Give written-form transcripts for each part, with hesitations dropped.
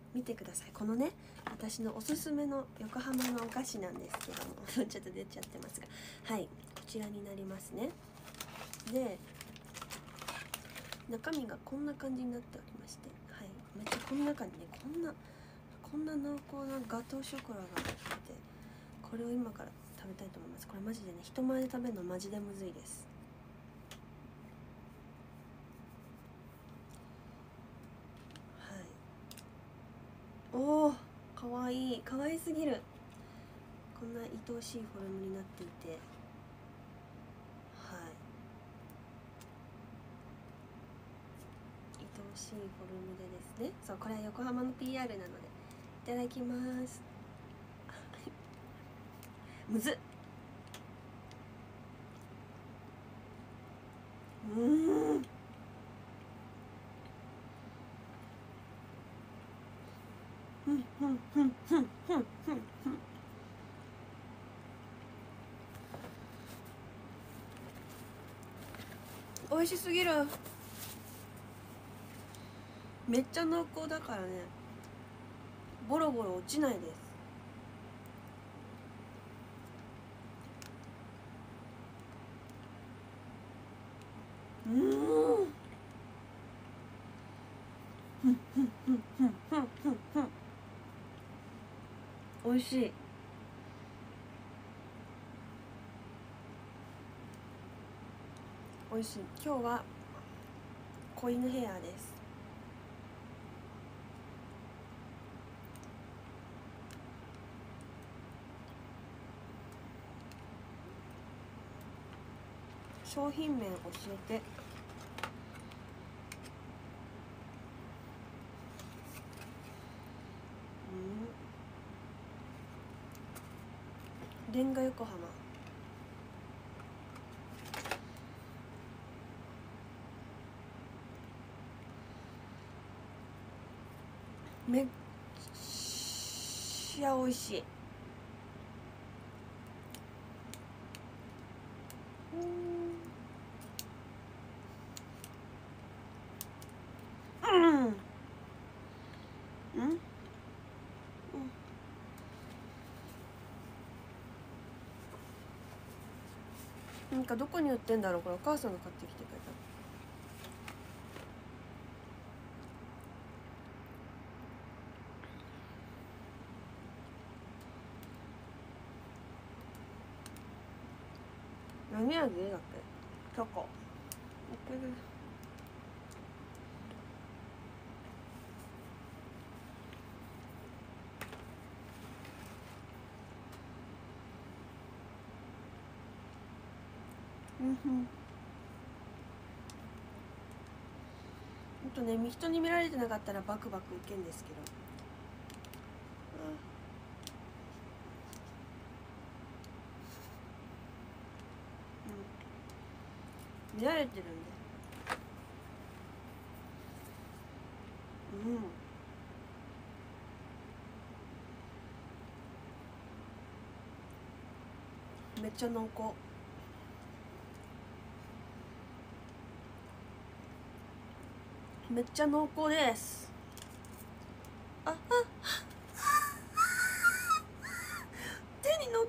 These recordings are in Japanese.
見てください。このね、私のおすすめの横浜のお菓子なんですけどもちょっと出ちゃってますが、はい、こちらになりますね。で、中身がこんな感じになっておりまして、はい、めっちゃこの中にね、こんな濃厚なガトーショコラが入ってて、これを今から食べたいと思います。これマジでね、人前で食べるのマジでむずいです。はい、おお、かわいい、かわいすぎる。こんな愛おしいフォルムになっていて、はい、愛おしいフォルムでですね、そう、これは横浜の PR なのでいただきます。むずっ。美味しすぎる。めっちゃ濃厚だからね、ボロボロ落ちないです。美味しい。美味しい。今日は子犬ヘアです。商品名教えて。レンガ横浜。めっちゃ美味しい。なんかどこに売ってんだろう。これお母さんが買ってきてくれた。何味だっけ。チョコ。ほんとね、人に見られてなかったらバクバクいけんですけど、見られてるんで、めっちゃ濃厚。めっちゃ濃厚です。手に乗った。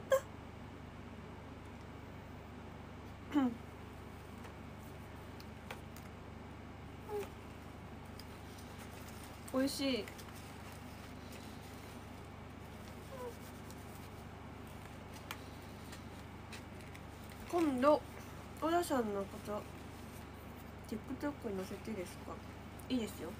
美味しい。今度小田さんのこと TikTok に載せていいですか。いいですよ。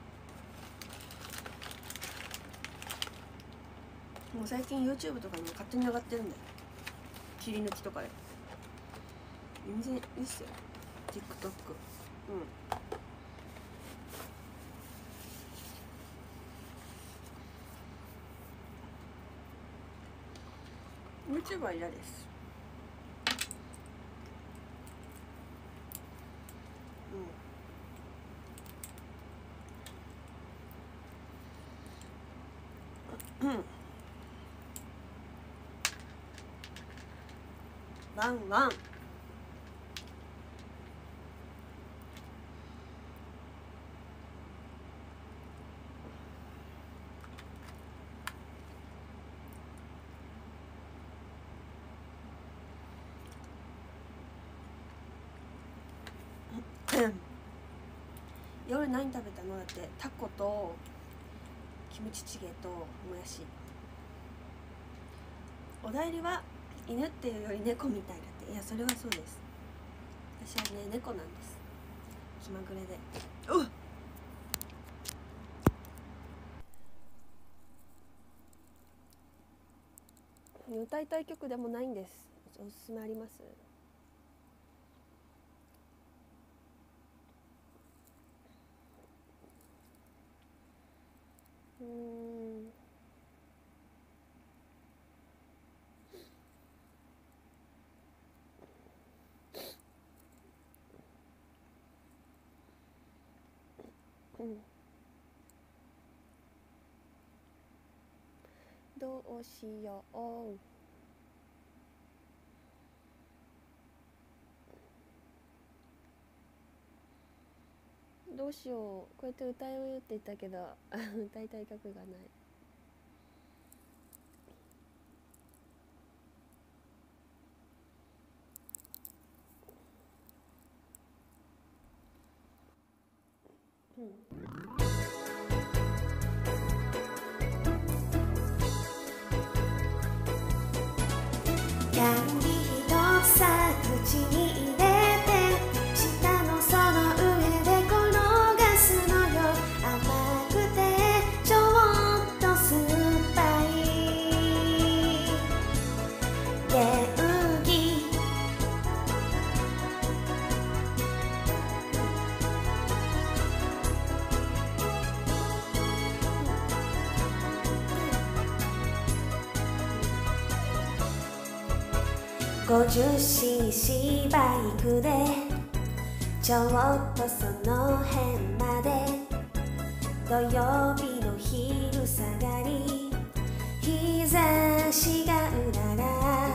もう最近 YouTube とかにも勝手に上がってるんだよ、切り抜きとかで。全然いいっすよ TikTok。YouTube は嫌です。ワンワン。 夜何食べたの？だってタコとキムチチゲともやし。おだいりは犬っていうより猫みたいだって。いやそれはそうです。私はね猫なんです。気まぐれで。歌いたい曲でもないんです。おすすめあります？どうしよう。どうしよう。こうやって歌えよって言ったけど歌いたい曲がない。 キャンディー一つさ口に入れて舌のその上で転がすのよ。甘くてちょっと酸っぱい元気50cc バイクでちょっとその辺まで土曜日の昼下がり日差しがうらら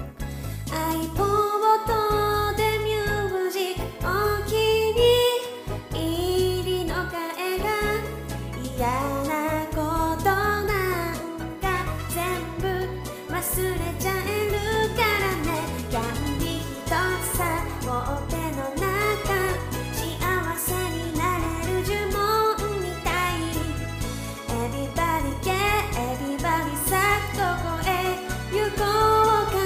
iPod でミュージックお気に入りの替えが嫌なことなんか全部忘れちゃえるからね。キャンディー一つさもう手の中幸せになれる呪文みたい。 Everybody get everybody さあどこへ行こうか。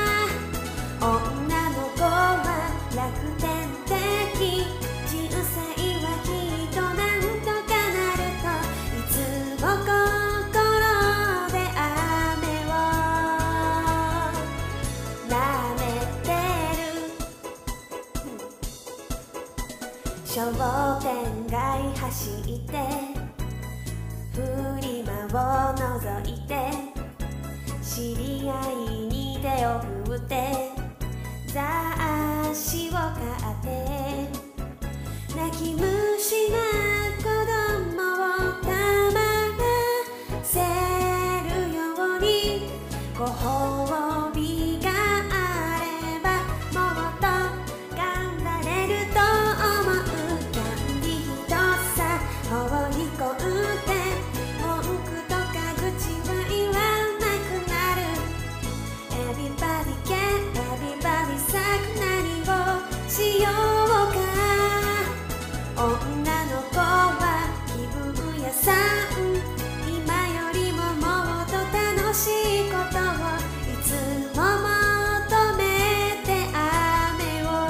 女の子は楽天的人生はきっとなんとかなるといつも心で雨を舐めてる。商店街走ってフリマを覗いて知り合いに手を振って雑誌を買って泣き虫な子供を黙らせるようにご褒美があればもっと頑張れると思う。キャンディー一つさ放り込んで文句とか愚痴は言わなくなる。 Everybody get everybody さあ何をしようか。女の子は気分屋さん今よりももっと楽しいことをいつも求めて雨を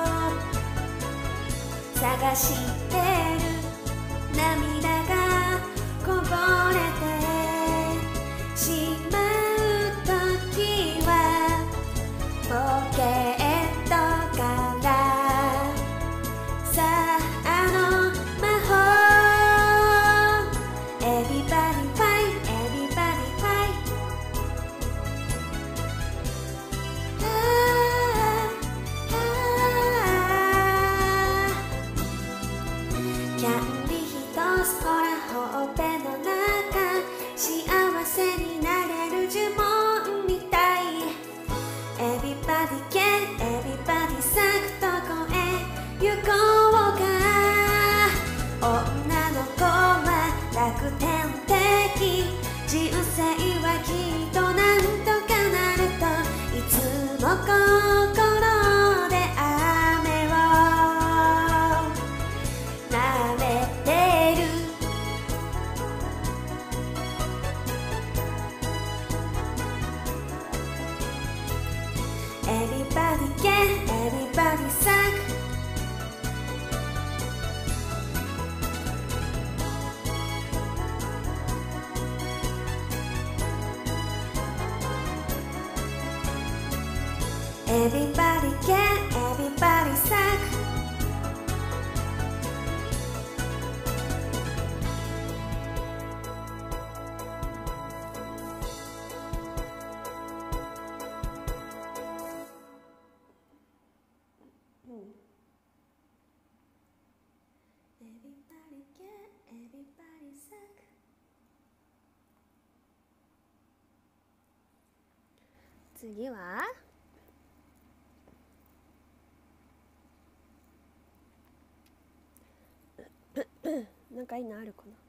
探してる。涙がこぼれてしまうときはポケットからさあの魔法 Everybody fight everybody fight キャンディー一つほらほっぺの中幸せになれる呪文みたい。 Everybody get everybody さあどこへ行こうか。女の子は楽天的人生はきっとなんとかなるといつも心で雨を舐め Everybody can, everybody suck. Everybody can, everybody suck. 次はなんかいいのあるかな。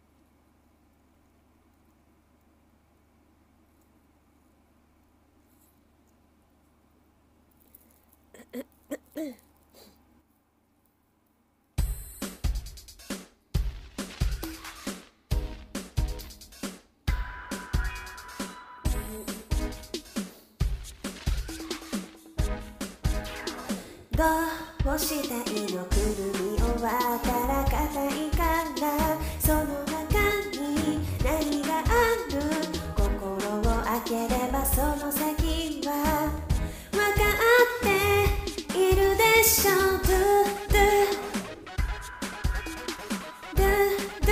どうしたいの、くるみを渡ら硬いからその中に何がある、心を開ければその先は分かっているでしょう。ドゥドゥドゥド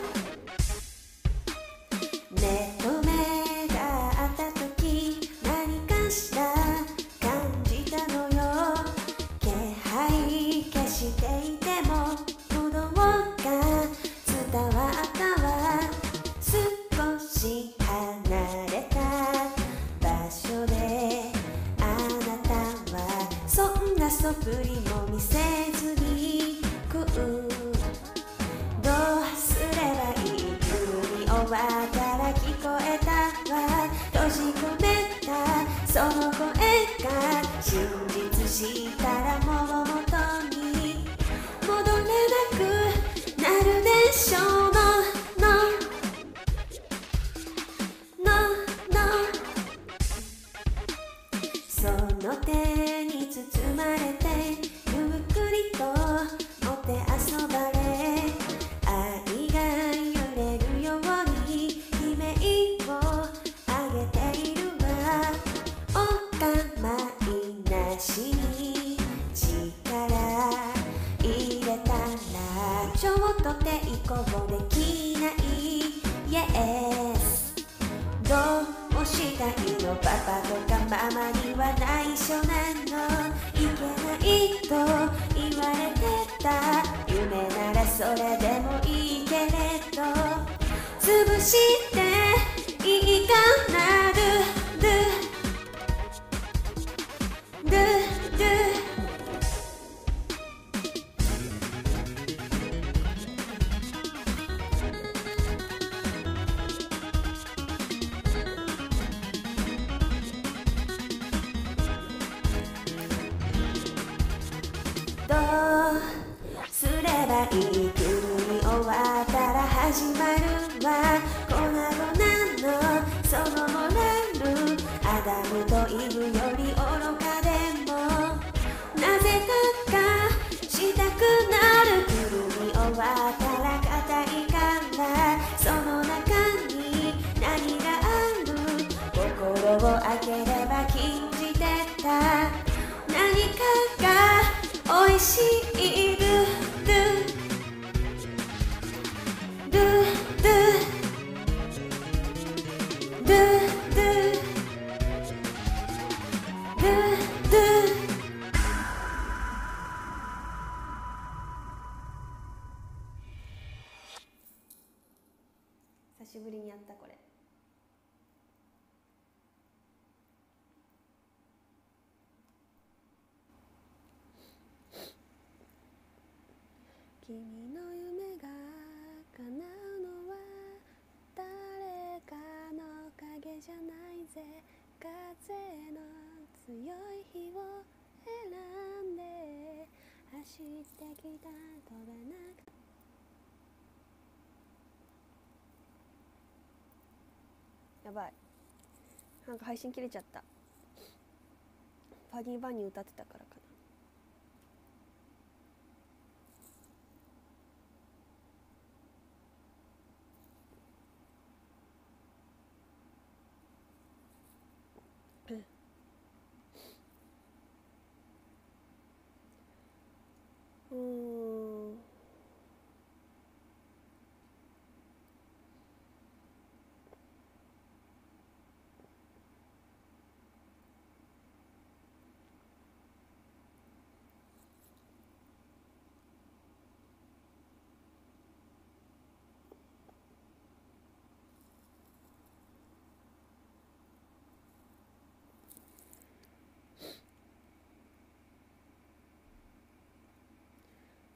ゥ目と目があった時何かしら感じたのよ。気配消していても鼓動が伝わったわ。少し離れた場所であなたはそんな素振りも見せずにどうすればいい、海を渡ら聞こえたわ。閉じ込めたその声が真実したらもう元に戻れなくなるでしょう。その手に包まれてゆっくりともてあそばれ、愛が揺れるように悲鳴を上げているわ。お構いなしに力入れたらちょっと抵抗できない Yes。 どうしたいの、パパとかママには内緒なの。いけないと言われてた夢ならそれでもいいけれど潰していいかな。ドゥドゥドゥドゥどうすればいい、くるみ終わったら始まるわ。粉々のそのモラル、アダムとイブより愚かでもなぜかしたくなる。くるみ終わったら硬いからその中に何がある、心を開ければ禁じてた何かが美味しい。ドゥドゥドゥドゥドゥドゥドゥドゥ。 久しぶりにやったこれ。君の夢が叶うのは誰かの影じゃないぜ。風の強い日を選んで走ってきた、飛べなくて。やばい、なんか配信切れちゃった。ファギーバニー歌ってたからかな。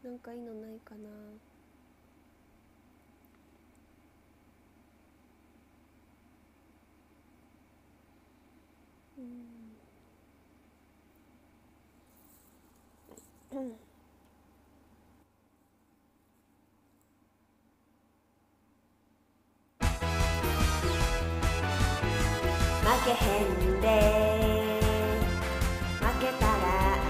なんかいいのないかな。 負けへんで負けたらあ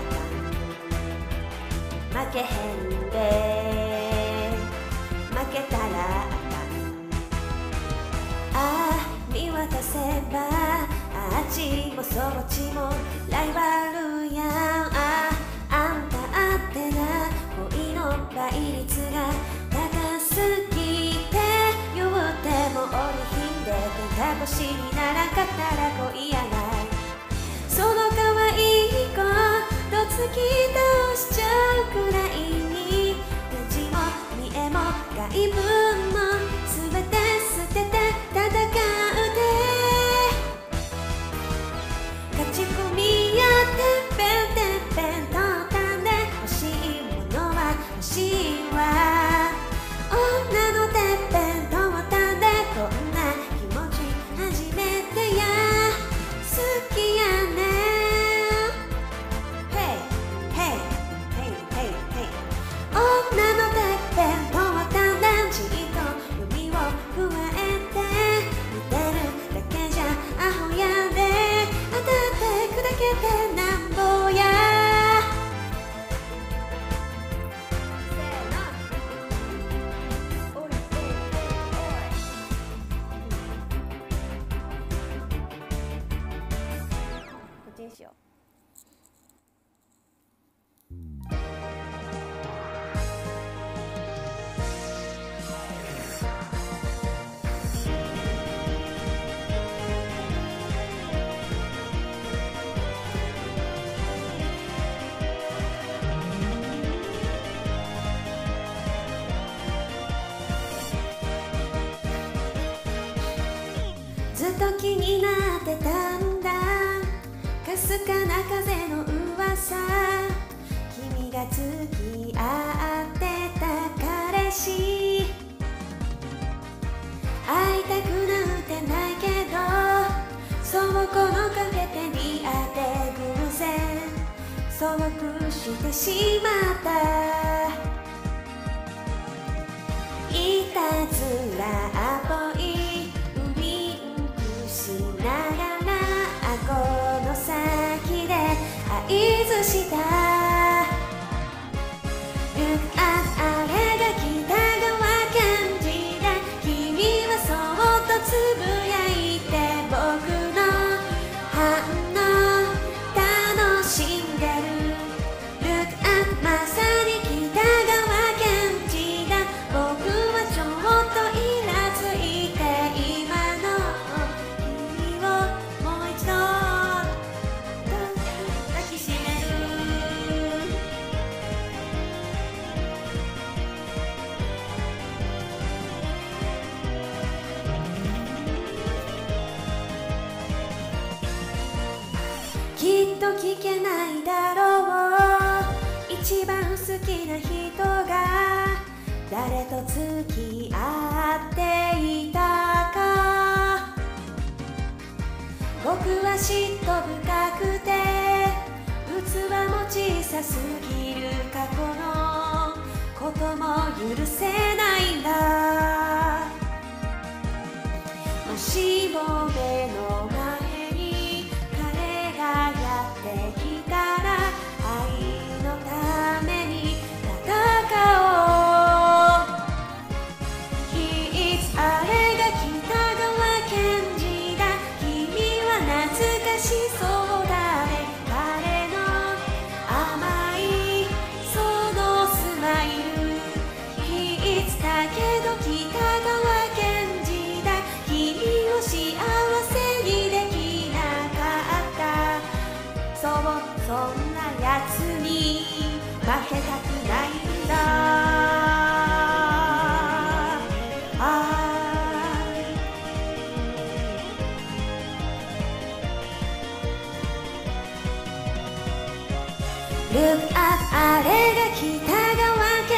かん負けへんで負けたらあかんああ見渡せばあっちもそっちもライバルやんあんたあってな恋の倍率が高すぎて言うても織りひんで天下星にならんかったら恋やないその可愛い子どつき倒しちゃうくらいに感じも見えも外分も全て捨てて戦うで勝ち込みやってっぺんてっぺんとったんで欲しいものは欲しいわ女のてっぺんとったんでこんな気持ち初めてや好きやねHey hey hey hey hey 女のてっぺんとったんでじっと指をくわえて見てるだけじゃアホやで当たって砕けてなんぼやこっちにしよう。 ずっと気になってたんだかすかな風の噂君が付き合ってた彼氏会いたくなんてないけどそうこのカフェ手にあって偶然遭遇してしまったいたずらっぽいウインクしながら顎の先で合図したあれが北川感じで君はそっとつぶやいて僕の反応楽しんでる Look at まさに北川感じだ僕はちょっとイラついて今の君をもう一度抱きしめるきっと聞けないだろう一番好きな人が誰と付き合っていたか僕は嫉妬深くて器も小さすぎる過去のことも許せないんだもしも目の前に彼がやってきたら愛のために戦おう He is あれが北川賢治だ君は懐かしそうだね彼の甘いそのスマイル He is だけど北川賢治だ君を幸せにできなかったそうそんなやつに負けたくないんだLook at あれが北川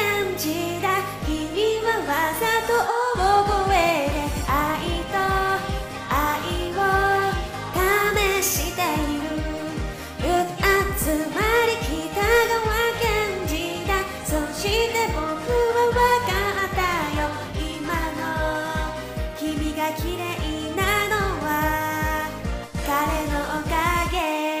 が綺麗なのは彼のおかげ。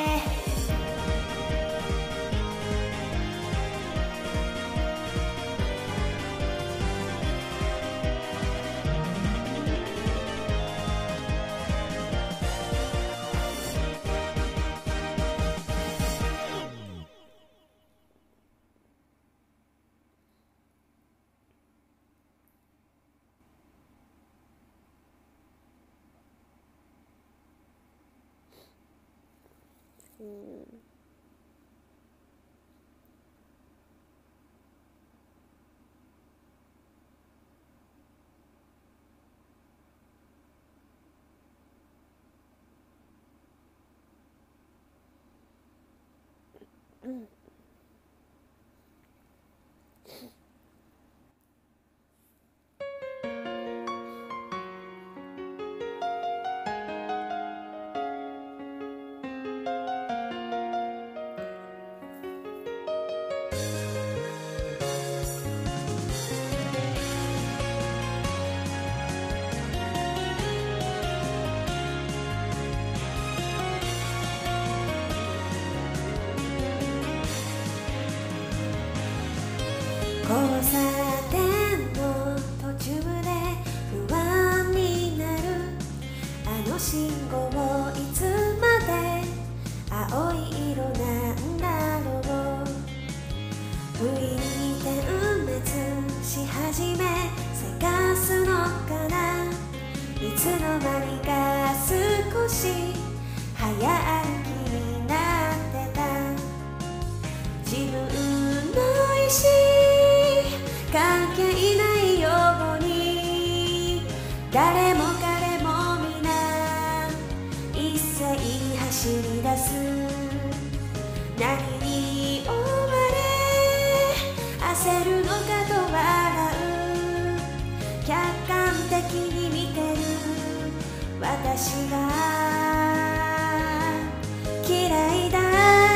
交差点の途中で不安になる。あの信号いつまで青い色なんだろう。不意に点滅し始め探すのかな。いつの間にか少し早歩きになってた。自分の意志関係ないように誰も彼も皆一斉に走り出す。何に追われ焦るのかと笑う。客観的に見てる私が嫌いだ。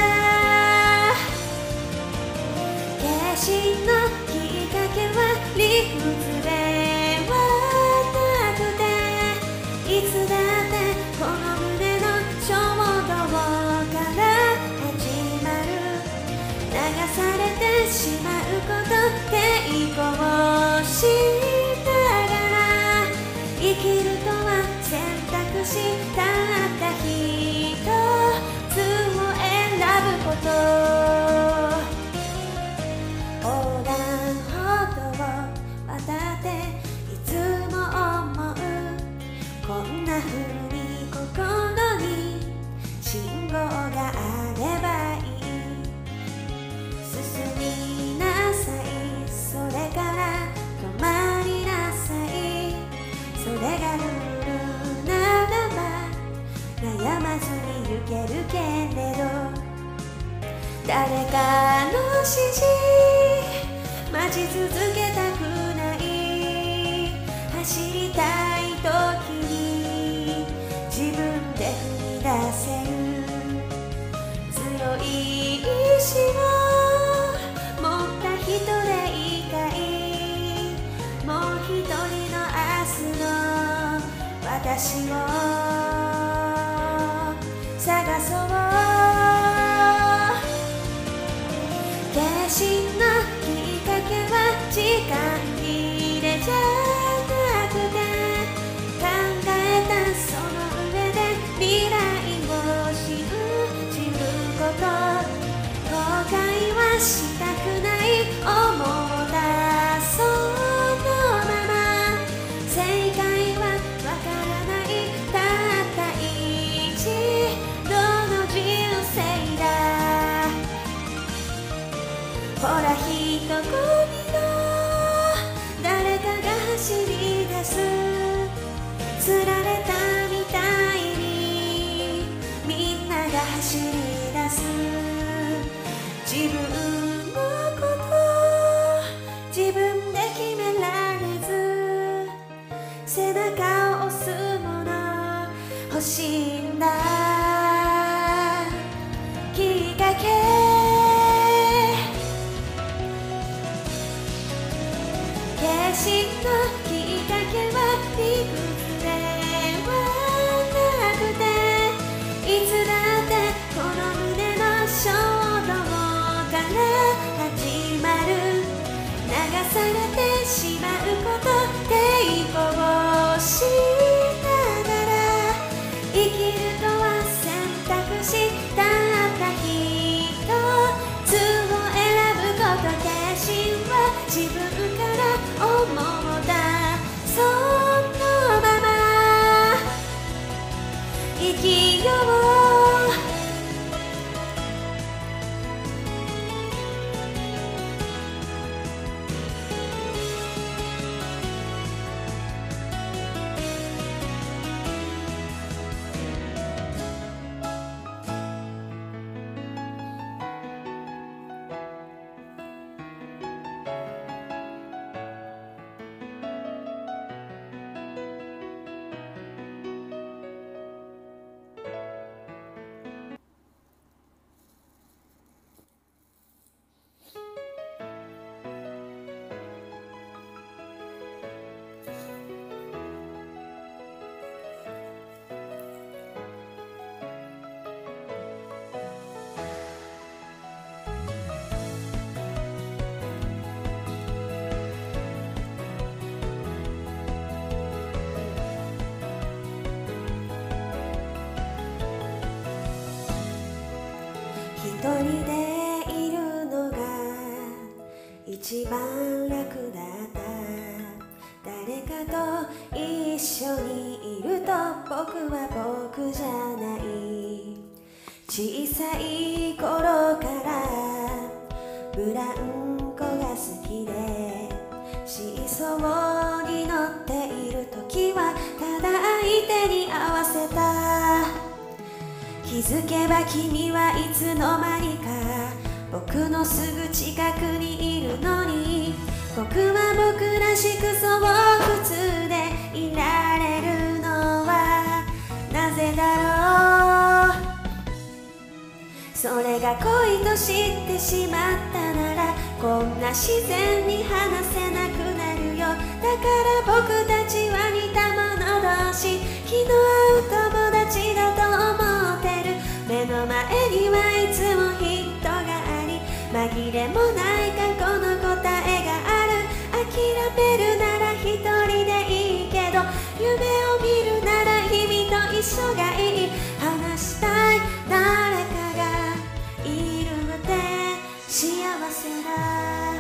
決心のきっかけは理屈ではなくて、いつだってこの胸の衝動から始まる。流されてしまうこと抵抗したがら生きるとは選択したった一つを選ぶこと。横断歩道を渡っていつも思う。こんな風に心に信号があればいい。進みなさい、それから止まりなさい。それがルールならば悩まずに行けるけれど、誰かの指示待ち続けたくない。走りたい時に自分で踏み出せる。強い意志を持った人でいたい。もう一人の明日の私を探そう。決心のきっかけは時間切れじゃなくて、考えたその上で未来を信じること。後悔はしたくない、思うだそのまま。正解はわからない、たった一度の人生だ。ほら人混みの誰かが走り出す。釣られたみたいにみんなが走り出す。自分のこと自分で決められず、背中を押すもの欲しいんだ。きっかけ決心のきっかけは理屈抵抗しながら生きるとは選択したった一つを選ぶこと、決心は自分から思うだ、そのまま生きよう。一人でいるのが一番楽だった。誰かと一緒にいると僕は僕じゃない。小さい頃からブランコが好きで、シーソーに乗っている時はただ相手に合わせた。気づけば君はいつの間にか僕のすぐ近くにいるのに、僕は僕らしくそう普通でいられるのはなぜだろう。それが恋と知ってしまったなら、こんな自然に話せなくなるよ。だから僕たちは似た者同士、気の合う友達だと思ってる。目の前にはいつも人があり、紛れもない過去の答えがある。諦めるなら一人でいいけど、夢を見るなら君と一緒がいい。話したい誰かがいるって幸せだ。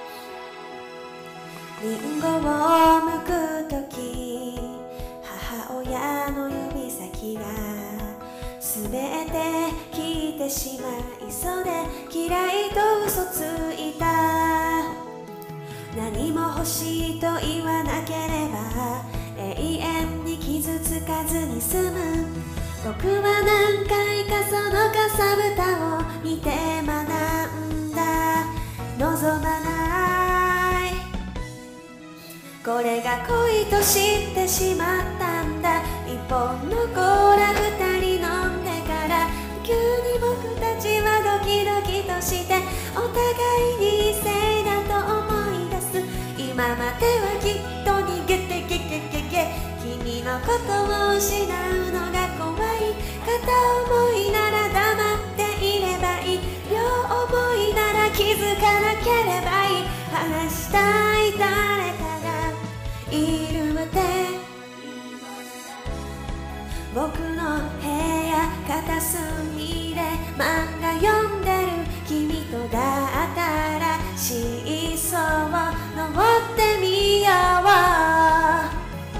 リンゴを剥くとき、母親の指先が全て聞いてしまいそうで、嫌いと嘘ついた。何も欲しいと言わなければ永遠に傷つかずに済む。僕は何回かそのかさぶたを見て学んだ。望まない、これが恋と知ってしまったんだ。一本のコーラ二人飲んでから急に僕たちはドキドキとして、お互いに異性だと思い出す。今まではきっと逃げてゲゲゲゲ、君のことを失うのが怖い。片思いなら黙っていればいい、両思いなら気づかなければいい。話したい誰かがいるって、僕の部屋片隅で漫画読んでる君とだったらシーソーを登ってみよう。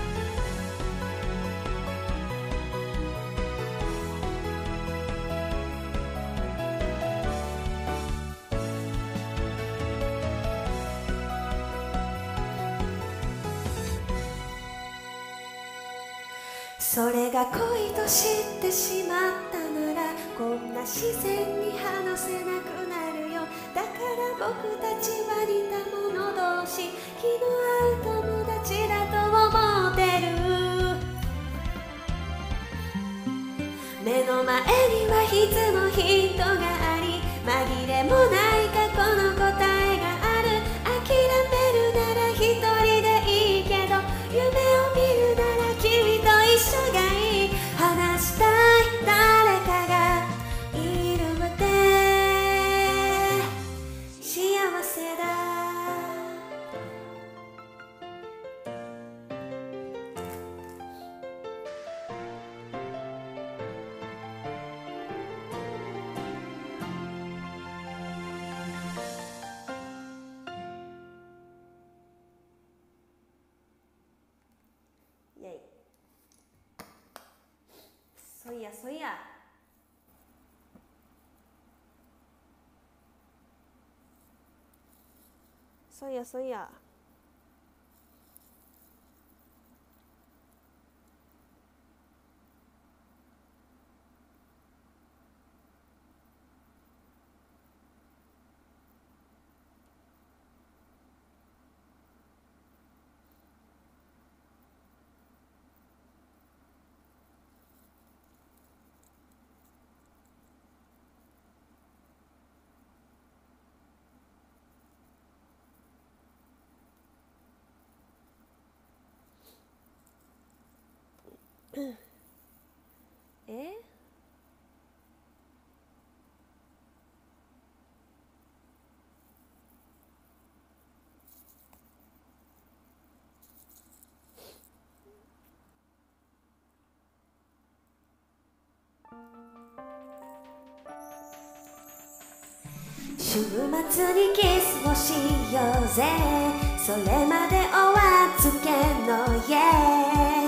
それが恋と知ってしまったなら、こんな自然に話せなくなるよ。だから僕たちは似た者同士、気の合う友達だと思ってる。目の前にはいつも人があり、紛れもない過去の答えがある。諦めるなら一人でいいけど、夢を見るなら君と一緒がいい。話したい誰かがいるって幸せだ。 そいやそいやそいやそいや。え週末にキスをしようぜ、それまでお預けの家。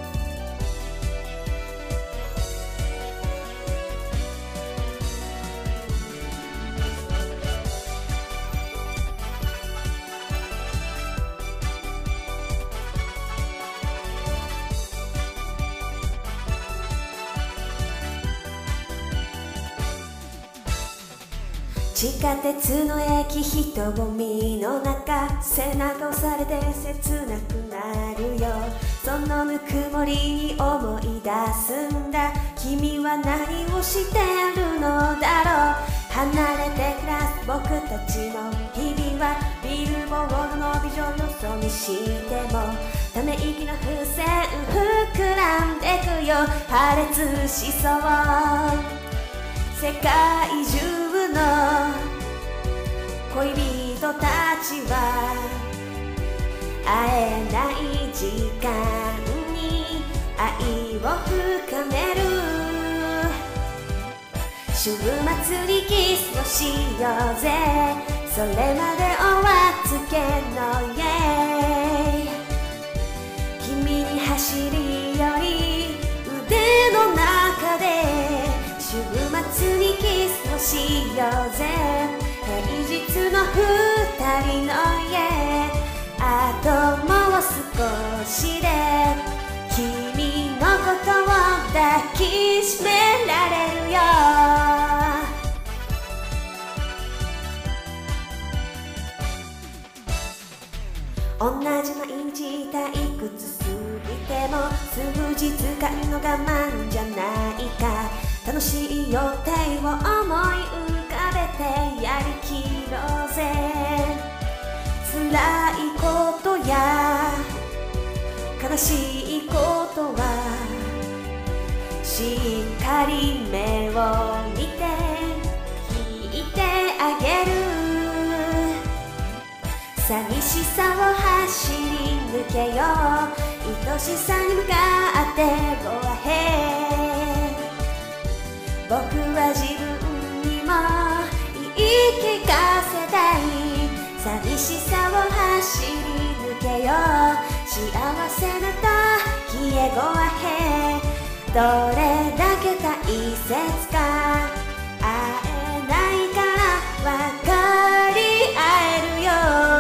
地下鉄の駅人混みの中、背中押されて切なくなるよ。そのぬくもりに思い出すんだ。君は何をしてるのだろう。離れて暮らす僕たちの日々はビルボードのビジョンよそ見しても、ため息の風船膨らんでくよ。破裂しそう世界中の恋人たちは会えない時間に愛を深める。週末にキスをしようぜ、それまでお預けの家。君に走り寄り腕の中で週末にキスをしようぜ。平日の二人の家、あともう少しで君のことを抱きしめられるよ。同じ毎日退屈すぎても数日間の我慢じゃないか。楽しい予定を思い浮かべてやりきろうぜ。辛いことや悲しいことはしっかり目を見て引いてあげる。寂しさを走り抜けよう、愛しさに向かって Go ahead。 僕は自分にも言い聞かせたい。寂しさを走り抜けよう、幸せな時へ Go ahead。 どれだけ大切か会えないから分かり合えるよ。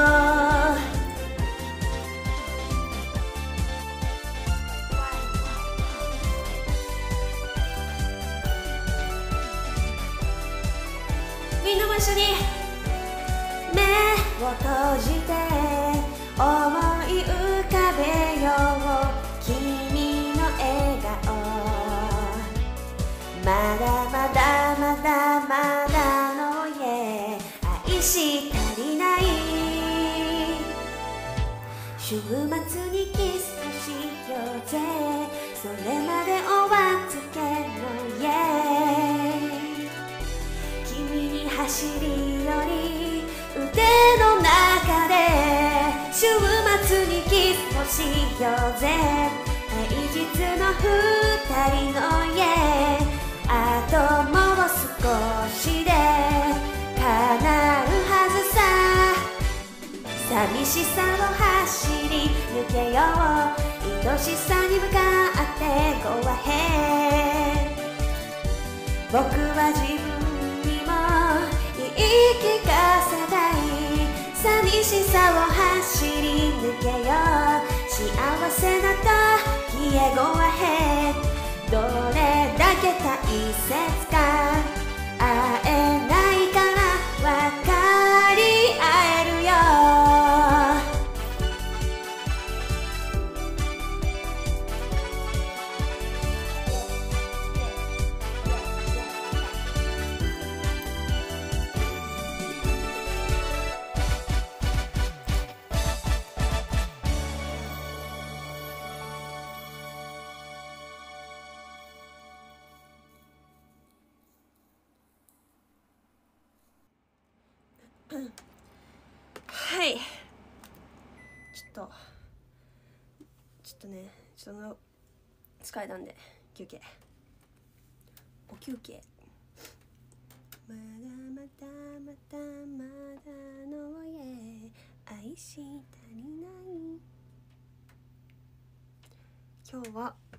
みんなも一緒に目を閉じて思い浮かべよう君の笑顔。まだまだまだまだの家、愛し足りない。週末にキスをしようぜ、それまでお預けの家。君に走り寄り腕の中で週末にキスをしようぜ。平日の二人の家、あともう少しで叶うはずさ。寂しさを走り抜けよう、愛しさに向かって Go ahead。 僕は自分にも言い聞かせたい。寂しさを走り抜けよう。幸せな時へ Go ahead。 どれだけ大切か会えないから分かり合えるよ。 はい、ちょっとね、ちょっと疲れたんで休憩、お休憩。まだまだまだまだのえ愛し足りない。今日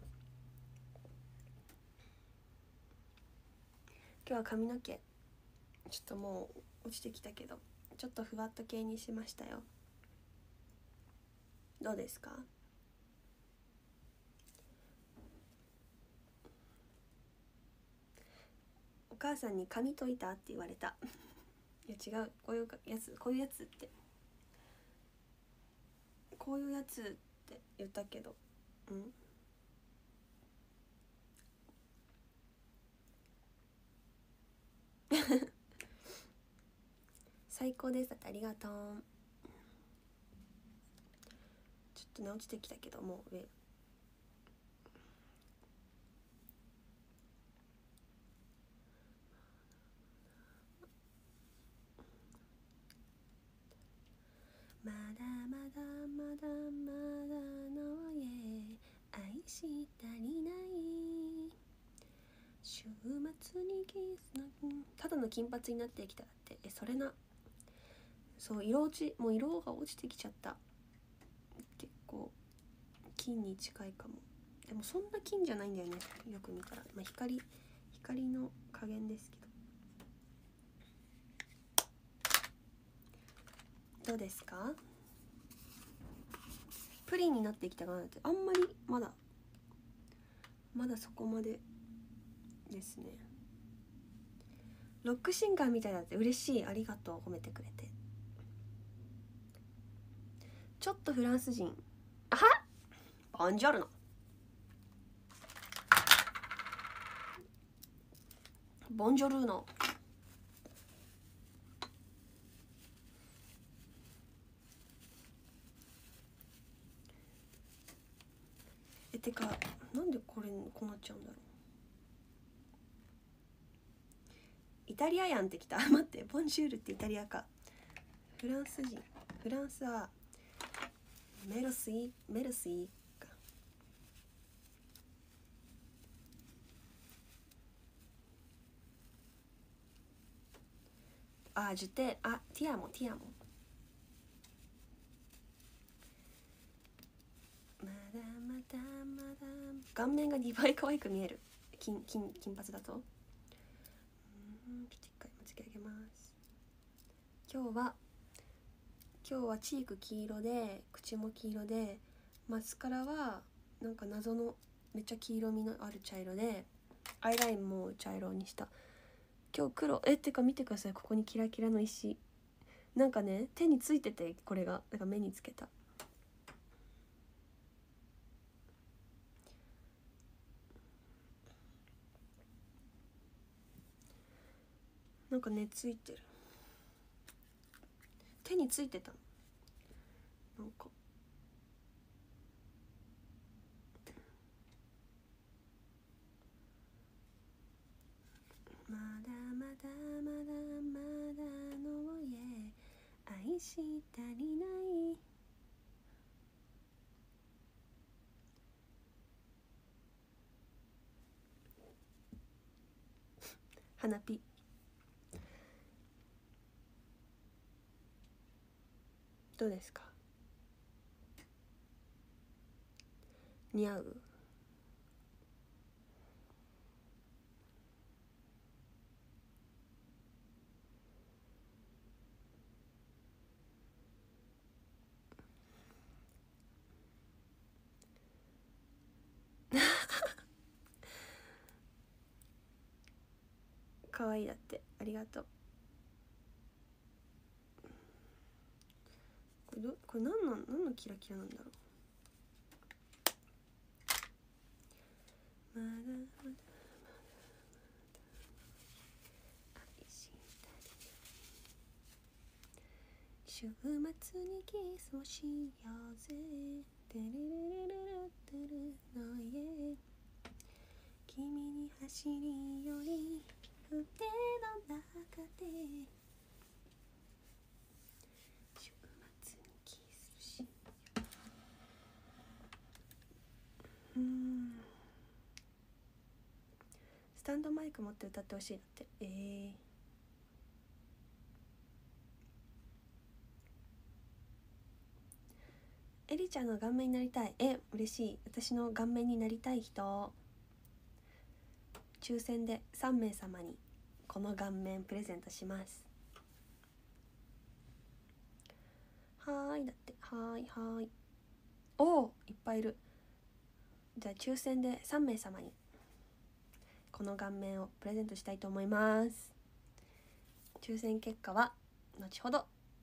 は髪の毛ちょっともう落ちてきたけど、ちょっとふわっと系にしましたよ。どうですか？お母さんに髪解いたって言われた。いや違う、こういうやつってこういうやつって言ったけど、最高です。だってありがとう。ちょっとね落ちてきたけど、もう上まだまだまだまだのえ愛し足りない。週末にキスなただの金髪になってきたって。それな、そうもう色が落ちてきちゃった。結構金に近いかも。でもそんな金じゃないんだよね、よく見たら。まあ光の加減ですけど。どうですか？プリンになってきたかなって。あんまりまだそこまでですね。ロックシンガーみたいだって嬉しい。ありがとう、褒めてくれて。ちょっとフランス人。あはボンジョルノ。ボンジョルーノ。てかなんでこれこうなっちゃうんだろう。イタリアやんってきた。待って、ボンジュールってイタリアか。フランスはメルシーか。ティアモまだまだまだ顔面が2倍可愛く見える。金髪だと。ちょっと一回持ち上げます。今日はチーク黄色で口も黄色で、マスカラはなんか謎のめっちゃ黄色みのある茶色で、アイラインも茶色にした。今日黒。てか見てください、ここにキラキラの石なんかね手についてて、これがなんか目につけた。なんかねついてる、手についてたの。なんかまだまだまだまだのえ愛し足りない花火。どうですか？似合う？ かわいいだって、ありがとう。これ何のキラキラなんだろう。まだまだまだ愛したり、週末にキスをしようぜ、テレレレレレテレの家、君に走り寄り腕の中で週末にキスしよう。スタンドマイク持って歌ってほしいだって。エリちゃんの顔面になりたい。嬉しい。私の顔面になりたい人、抽選で3名様にこの顔面プレゼントします。はーいだって。はーい。おお、いっぱいいる。じゃあ抽選で3名様にこの顔面をプレゼントしたいと思います。抽選結果は後ほど。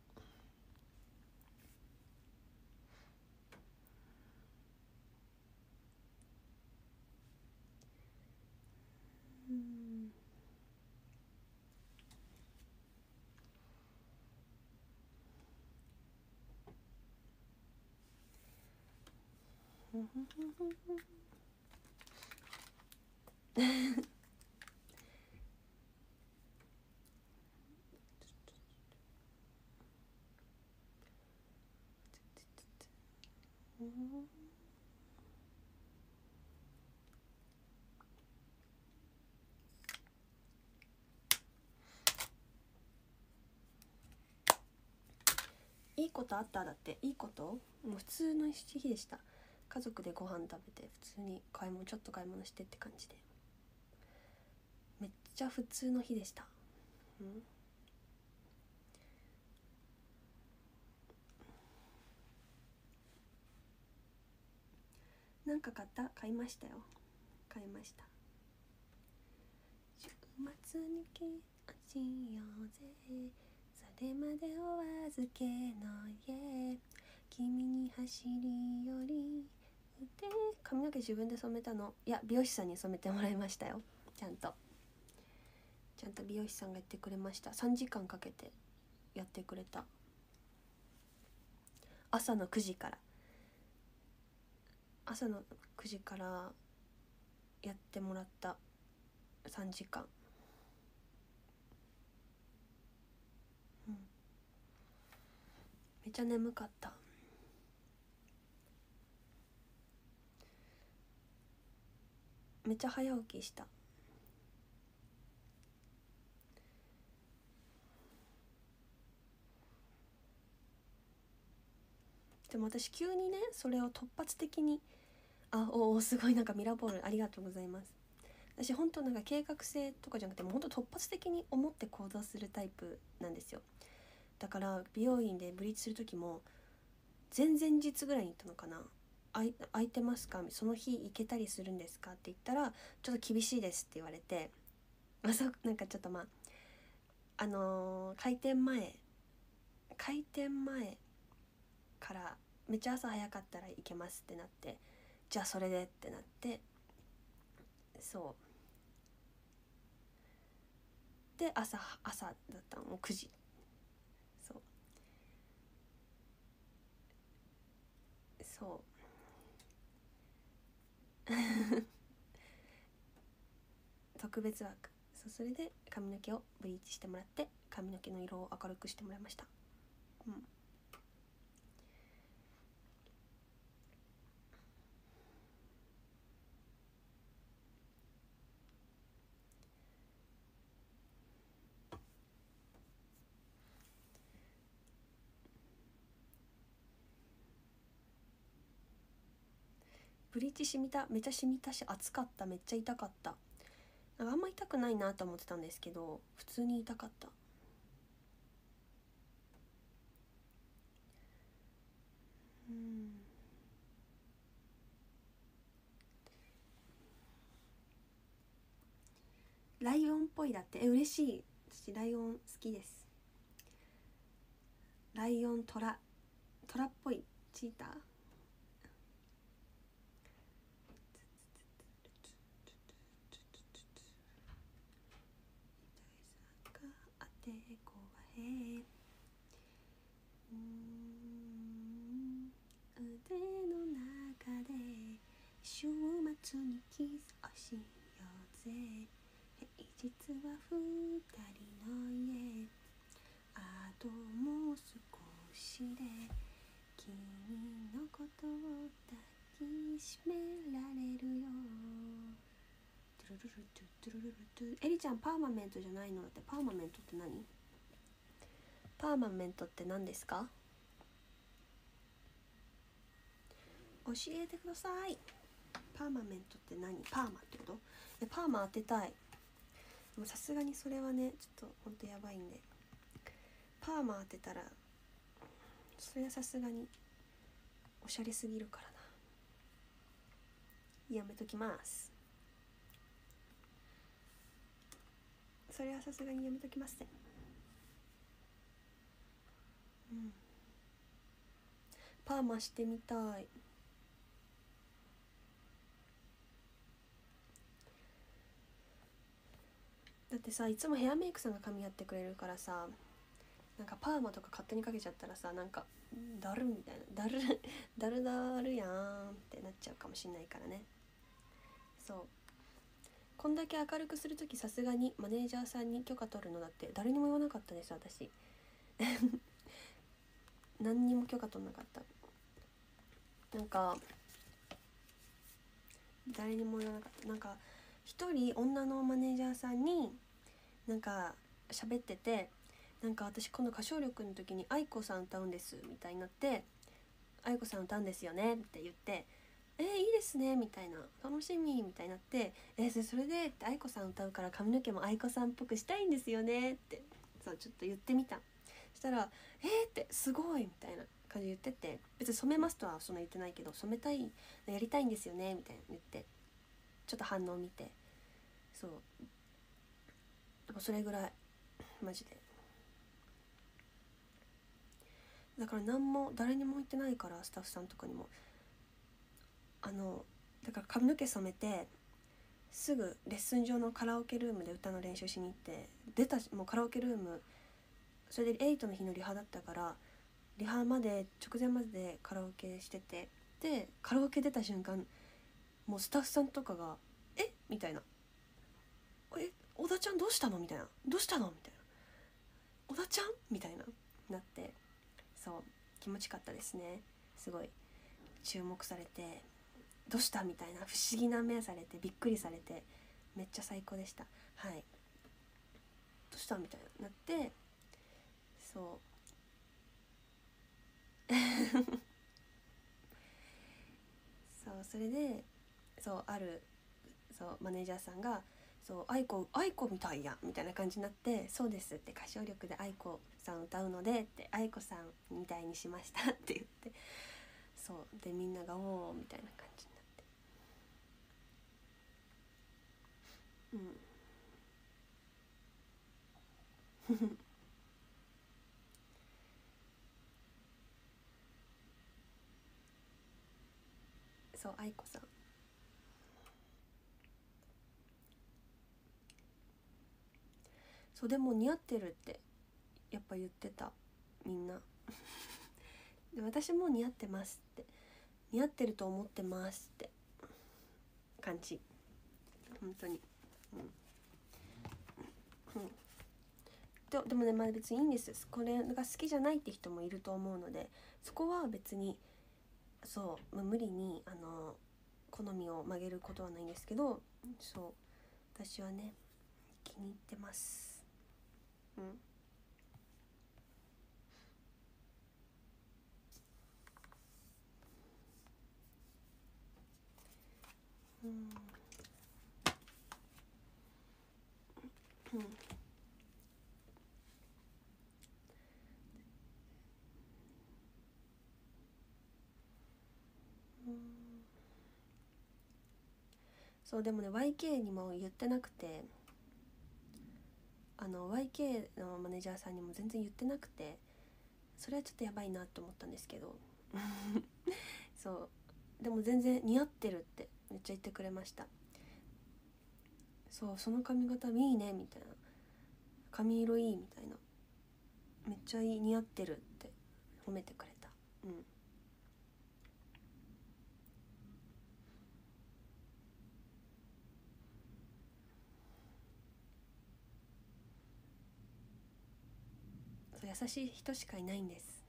いいことあっただって。いいこと、もう普通の日でした。家族でご飯食べて普通にちょっと買い物してって感じで、めっちゃ普通の日でした。なんか買いましたよ。買いました。週末にキスしようぜ、それまでお預けの家、君に走り寄り腕、髪の毛自分で染めたの？いや、美容師さんに染めてもらいましたよ。ちゃんと美容師さんがやってくれました。3時間かけてやってくれた。朝の9時からやってもらった。3時間。めっちゃ眠かった。めっちゃ早起きした。でも私急にね、それを突発的にすごい、なんかミラーボールありがとうございます。私本当なんか計画性とかじゃなくて、もう本当突発的に思って行動するタイプなんですよ。だから美容院でブリーチする時も前々日ぐらいに言ったのかな、空いてますか、その日行けたりするんですかって言ったら、ちょっと厳しいですって言われて、なんかちょっと開店前からめっちゃ朝早かったら行けますってなって、じゃあそれでってなって、そうで朝だったの、もう9時。そう特別枠。それで髪の毛をブリーチしてもらって、髪の毛の色を明るくしてもらいました。ブリーチめっちゃ染みたし、暑かった。めっちゃ痛かった。あんま痛くないなと思ってたんですけど、普通に痛かった。 ライオンっぽいだって。嬉しい。私ライオン好きです。ライオン、トラっぽい。チーター。あてこわへ腕の中で週末にキスをしようぜ。平日は二人の家。あともう少しで君のことを抱きしめられるよ。トゥルルルトゥトゥルルルトゥ。エリちゃんパーマメントじゃないの？だってパーマメントって何？パーマメントって何ですか？教えてください。パーマメントって何？パーマってこと？パーマ当てたい。でもさすがにそれはねちょっとほんとやばいんで、パーマ当てたらそれはさすがにおしゃれすぎるからな。やめときます。それはさすがにやめときますね。パーマしてみたい。だってさ、いつもヘアメイクさんが髪やってくれるからさ、なんかパーマとか勝手にかけちゃったらさ、なんかだるみたいな、だるやんってなっちゃうかもしんないからね。そう、こんだけ明るくするときさすがにマネージャーさんに許可取るのだって誰にも言わなかったです私何にも許可取んなかった。なんか誰にも言わなかった。なんか一人女のマネージャーさんになんか喋ってて、なんか私今度歌唱力の時に愛子さん歌うんですみたいになって、愛子さん歌うんですよねって言って、いいですねみたいな、楽しみみたいになって、それで愛子さん歌うから髪の毛も愛子さんっぽくしたいんですよねってそうちょっと言ってみた。そしたらってすごいみたいな感じで言ってて、別に染めますとはそんな言ってないけど、染めたいやりたいんですよねみたいな言って、ちょっと反応見て、そうでもそれぐらいマジで。だから何も誰にも言ってないから、スタッフさんとかにもだから髪の毛染めてすぐレッスン上のカラオケルームで歌の練習しに行って、もうカラオケルーム、それで8の日のリハだったから、リハまで直前までカラオケしてて、でカラオケ出た瞬間もうスタッフさんとかがみたいな、小田ちゃんどうしたのみたいな、どうしたのみたいな、小田ちゃんみたいななって、そう気持ちかったですね。すごい注目されて、どうしたみたいな不思議な目されてびっくりされて、めっちゃ最高でした。はい、どうしたみたいななって、そうそうそれであるマネージャーさんが愛子みたいやみたいな感じになって、そうですって歌唱力で愛子さん歌うのでって愛子さんみたいにしましたって言って、そうでみんながおーみたいな感じになって、そう愛子さんでも似合ってるってやっぱ言ってたみんなで私も似合ってますって、似合ってると思ってますって感じ、本当に。でもね、別にいいんです。これが好きじゃないって人もいると思うので、そこは別に無理に好みを曲げることはないんですけど、私はね気に入ってます。でもね YK にも言ってなくて、 YK のマネージャーさんにも全然言ってなくて、それはちょっとやばいなと思ったんですけどそうでも全然似合ってるってめっちゃ言ってくれました。そう、その髪型いいねみたいな、髪色いいみたいな、めっちゃいい、似合ってるって褒めてくれた。そう、優しい人しかいないんです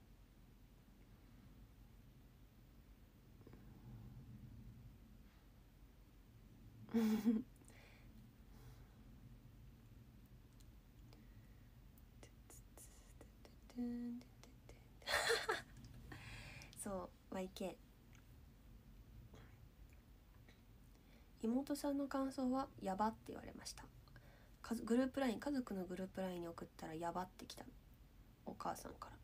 そう YK 妹さんの感想はやばって言われました。グループライン、家族のグループラインに送ったらやばってきた、お母さんから。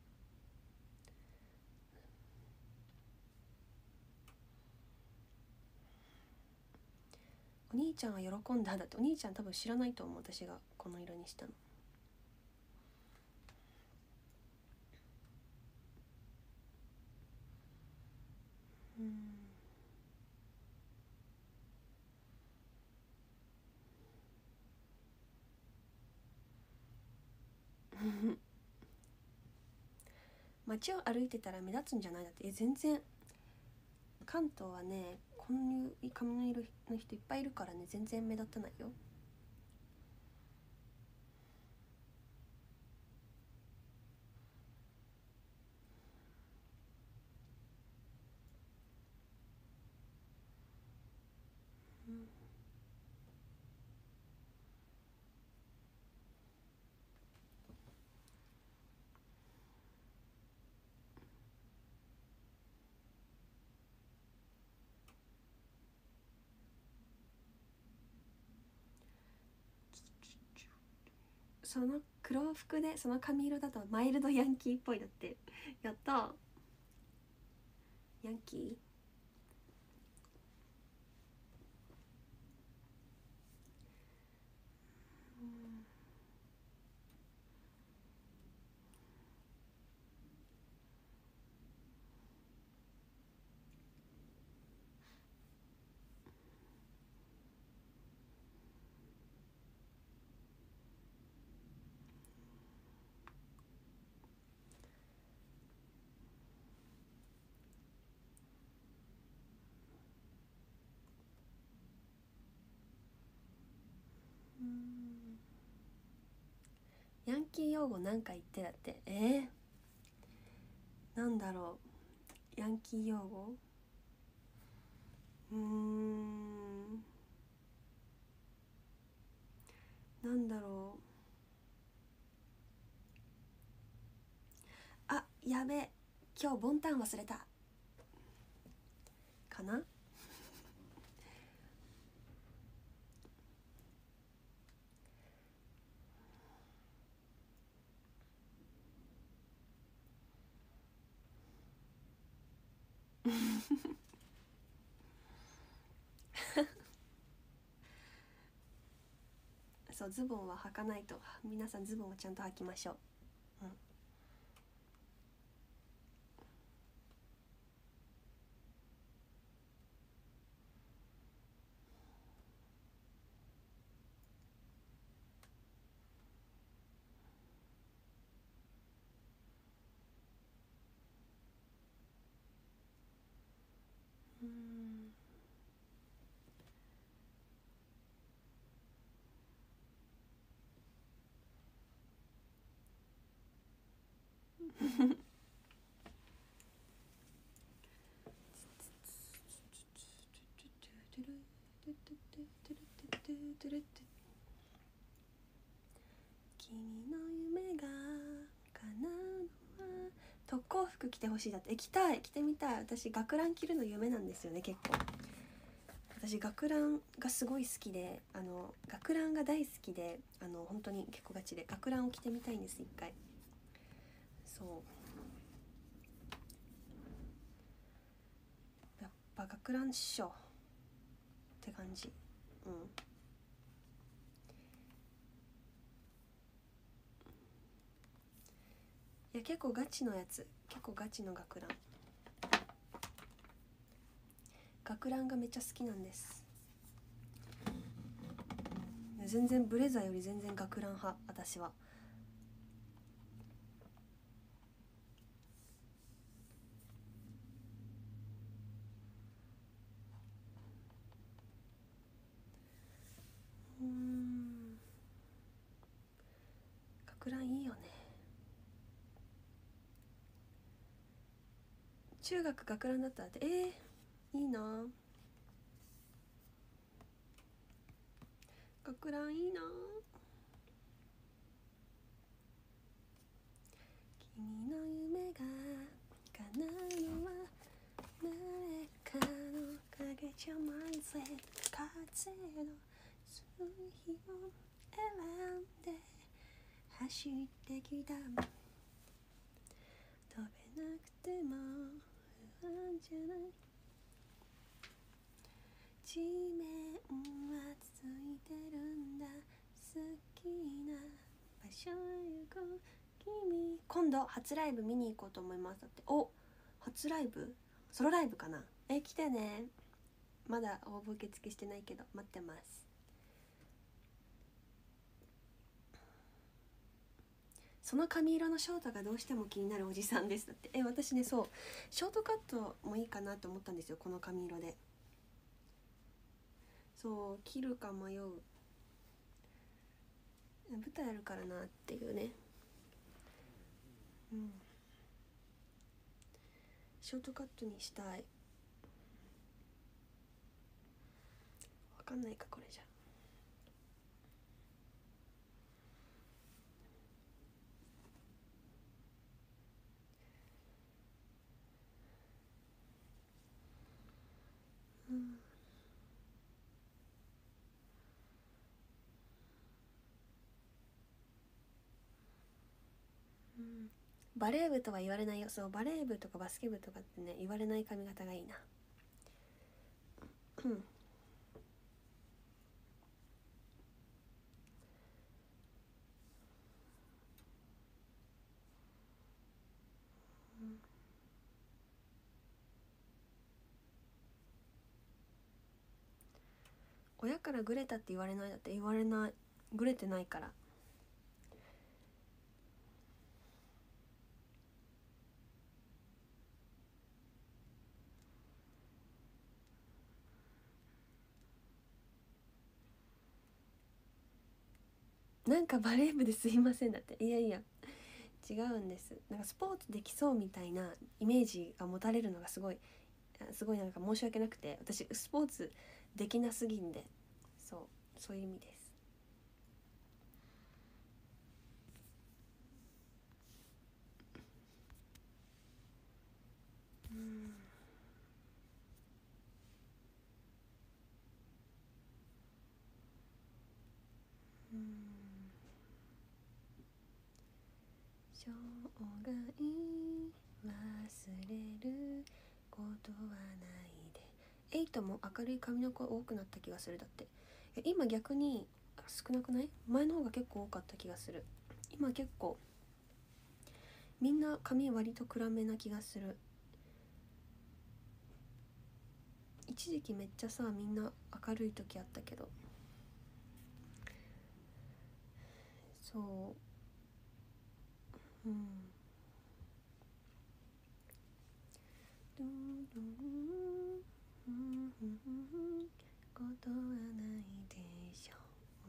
お兄ちゃんは喜んだんだって。お兄ちゃん多分知らないと思う、私がこの色にしたの。街を歩いてたら目立つんじゃないだって。全然関東はね、こういう髪の色の人いっぱいいるからね、全然目立たないよ。その黒服でその髪色だとマイルドヤンキーっぽいだって。やったー、ヤンキー。ヤンキー用語なんか言ってだって。なんだろう、ヤンキー用語。なんだろう。あ、やべえ、今日ボンタン忘れたかなそう、ズボンは履かないと。皆さんズボンをちゃんと履きましょう。君の夢が叶うのは特攻服着てほしいだって。着たい、着てみたい。私学ラン着るの夢なんですよね。結構私学ランがすごい好きで、学ランが大好きで、本当に結構ガチで学ランを着てみたいんです、一回。そう、やっぱ学ランっしょって感じ。 いや結構ガチのやつ、結構ガチの学ラン、学ランがめっちゃ好きなんです。全然ブレザーより全然学ラン派、私は。学ランいいよね。中学学ランだったらっていいな、学ランいいな。君の夢が叶うのは誰かの影じゃないぜ、風の水を選んで走ってきた、飛べなくても不安じゃない、地面はついてるんだ、好きな場所へ行こう君。今度初ライブ見に行こうと思います。だって。お、初ライブ、ソロライブかな。来てね。まだ応募受付してないけど待ってます。その髪色のショートがどうしても気になるおじさんです。だって。私ね、そうショートカットもいいかなと思ったんですよ、この髪色で。そう切るか迷う、舞台あるからなっていうね。ショートカットにしたい。わかんないかこれじゃ。バレー部とは言われないよ。そう、バレー部とかバスケ部とかってね、言われない髪型がいいな。親からグレたって言われない。だって言われない、グレてないから。なんかバレー部ですいません。だって。いやいや違うんです。なんかスポーツできそうみたいなイメージが持たれるのがすごいなんか申し訳なくて、私スポーツできなすぎんで、そういう意味です。生涯忘れることはないで。エイトも明るい髪の子多くなった気がする。だって今逆に少なくない？前の方が結構多かった気がする。今結構みんな髪割と暗めな気がする。一時期めっちゃさ、みんな明るい時あったけど。そうことはないでしょ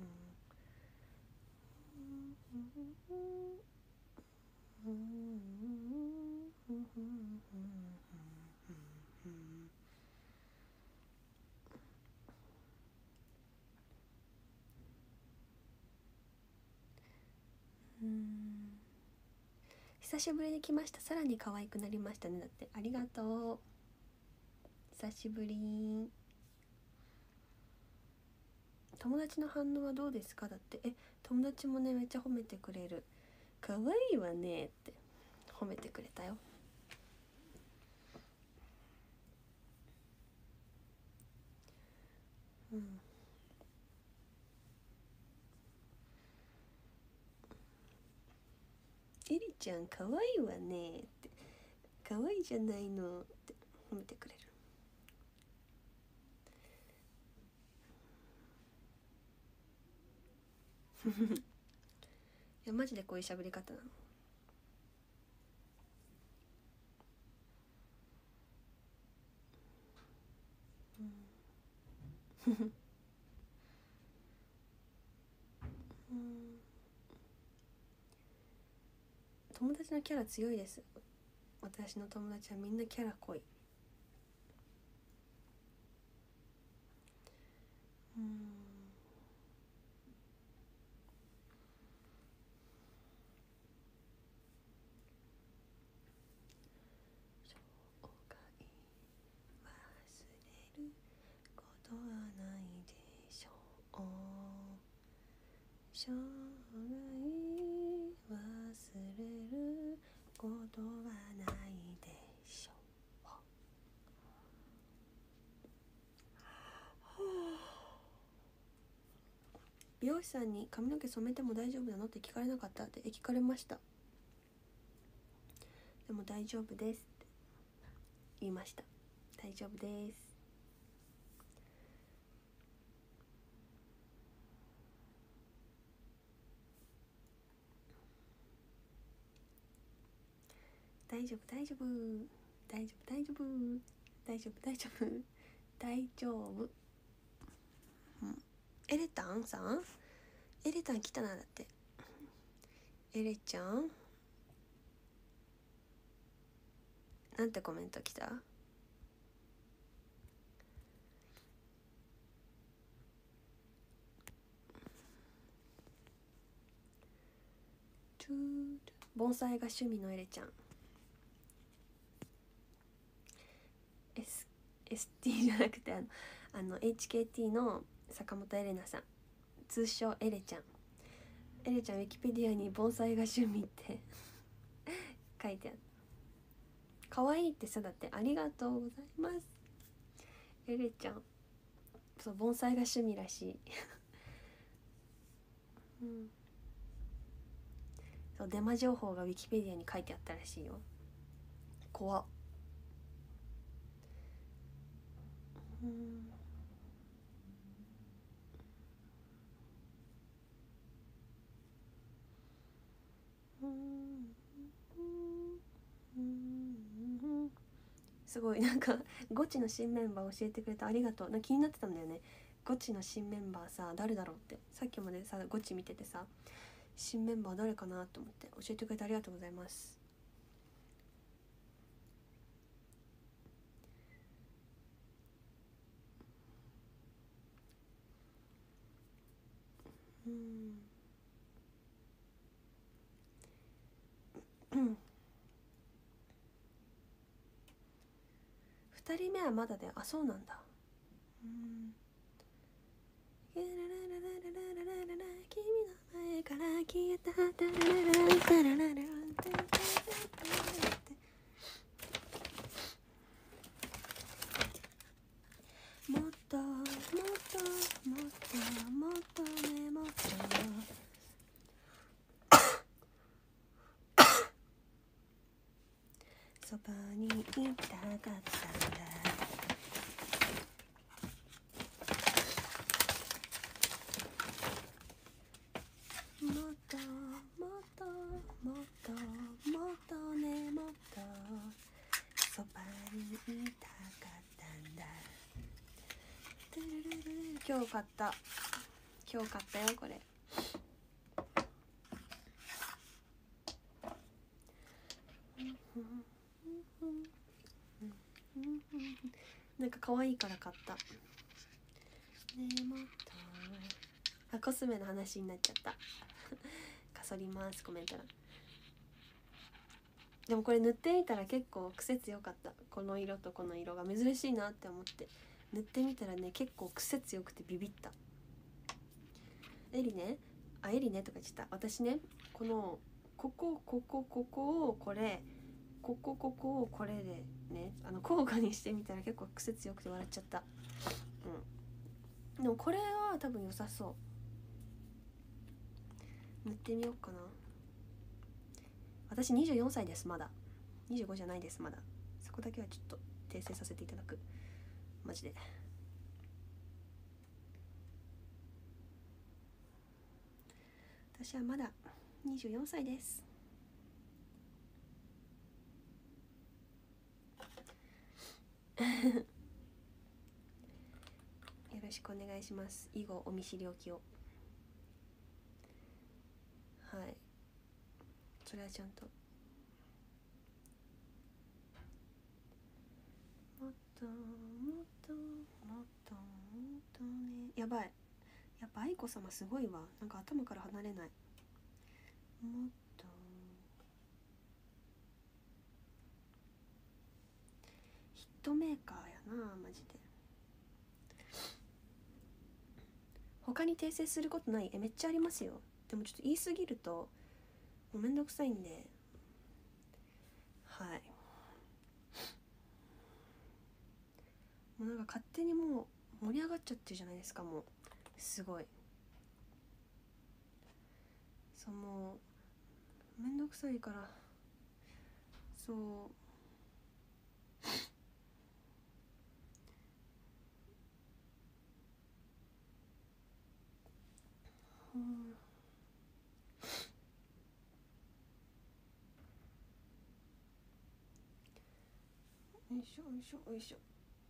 久しぶりに来ました。さらに可愛くなりましたね。だって。ありがとう。久しぶり。友達の反応はどうですか？だって。友達もねめっちゃ褒めてくれる。可愛いわねって褒めてくれたよ。 エリちゃんかわいいわねってかわいいじゃないのって褒めてくれるいやマジでこういう喋り方なの。友達のキャラ強いです。私の友達はみんなキャラ濃い。ことはないでしょう。生涯忘れることはないでしょう。美容師さんに髪の毛染めても大丈夫なのって聞かれなかったって聞かれました。でも大丈夫ですって言いました。大丈夫です。大丈夫大丈夫大丈夫大丈夫大丈夫大丈夫大丈夫。エレタンさん、エレタン来たな。だってエレちゃんなんてコメント来た？盆栽が趣味のエレちゃん。ST じゃなくてHKT の坂本エレナさん、通称エレちゃん。エレちゃんウィキペディアに盆栽が趣味って書いてある。可愛いってさ。だってありがとうございます。エレちゃんそう盆栽が趣味らしいそうデマ情報がウィキペディアに書いてあったらしいよ。怖っ。すごいなんかゴチの新メンバー教えてくれてありがとう。気になってたんだよね。ゴチの新メンバーさ誰だろうって。さっきまでさゴチ見ててさ新メンバー誰かなと思って教えてくれてありがとうございます。2人目はまだで、あ、そうなんだ。君の前から消えたもっともっともっともっとねもっとそばにいたかったんだ。もっともっともっともっとねもっとそばにいたかったんだ。今日買ったよこれ。なんか可愛いから買った。ねもっとコスメの話になっちゃったかそりますコメント欄。でもこれ塗ってみたら結構癖強かった。この色とこの色が珍しいなって思って塗ってみたらね結構癖強くてビビった。エリねとか言っちゃった。私ねここをこれここをこれでね交互にしてみたら結構癖強くて笑っちゃった。でもこれは多分良さそう。塗ってみようかな。 私24歳です。まだ25じゃないです。まだそこだけはちょっと訂正させていただく。マジで私はまだ24歳です。よろしくお願いします。以後お見知りおきを。はい、それはちゃんと。もっともっともっともっとね。やばい、やっぱ愛子様すごいわ。なんか頭から離れない。もっとヒットメーカーやなマジで。他に訂正することない？めっちゃありますよ。でもちょっと言い過ぎるともうめんどくさいんで、はい、もうなんか勝手にもう盛り上がっちゃってるじゃないですか。もうすごい、そう、もうめんどくさいから、そう、うん、よいしょよいしょよいしょ。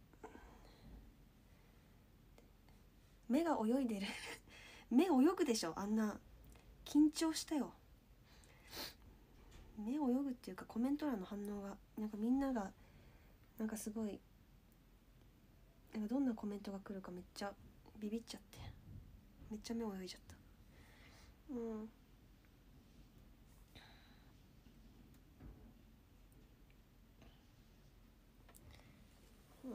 目が泳いでる目泳ぐでしょ、あんな。緊張したよ。目泳ぐっていうか、コメント欄の反応がなんかみんながなんかすごい、なんかどんなコメントが来るかめっちゃビビっちゃって、めっちゃ目泳いじゃった。うん、うん、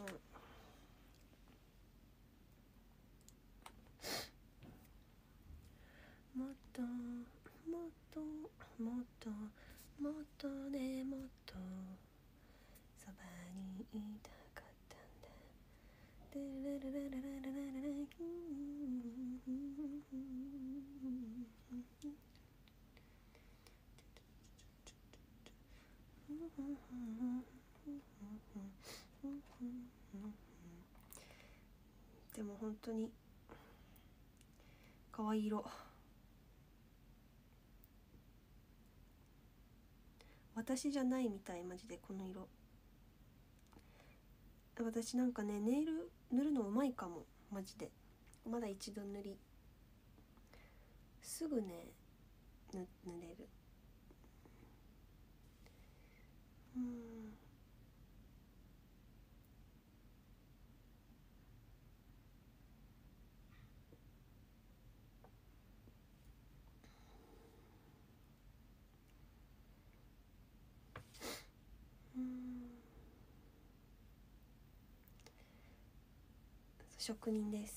もっともっともっともっとね、もっとそばにいたかったんだ。でも本当に可愛い色。私じゃないみたい、マジで。この色私なんかね、ネイル塗るのうまいかもマジで。まだ一度塗り、すぐね塗れる。うん、うん、職人です。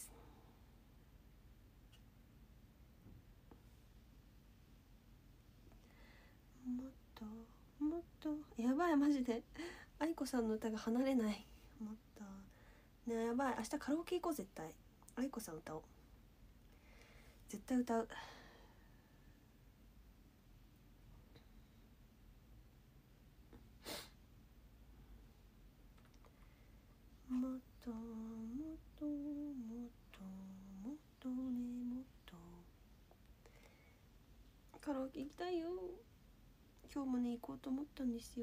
もっともっと、やばいマジで愛子さんの歌が離れない。もっとね、やばい、明日カラオケ行こう。絶対愛子さん歌おう。絶対歌う。もっともっともっともっとね、もっとカラオケ行きたいよ。今日もね行こうと思ったんですよ。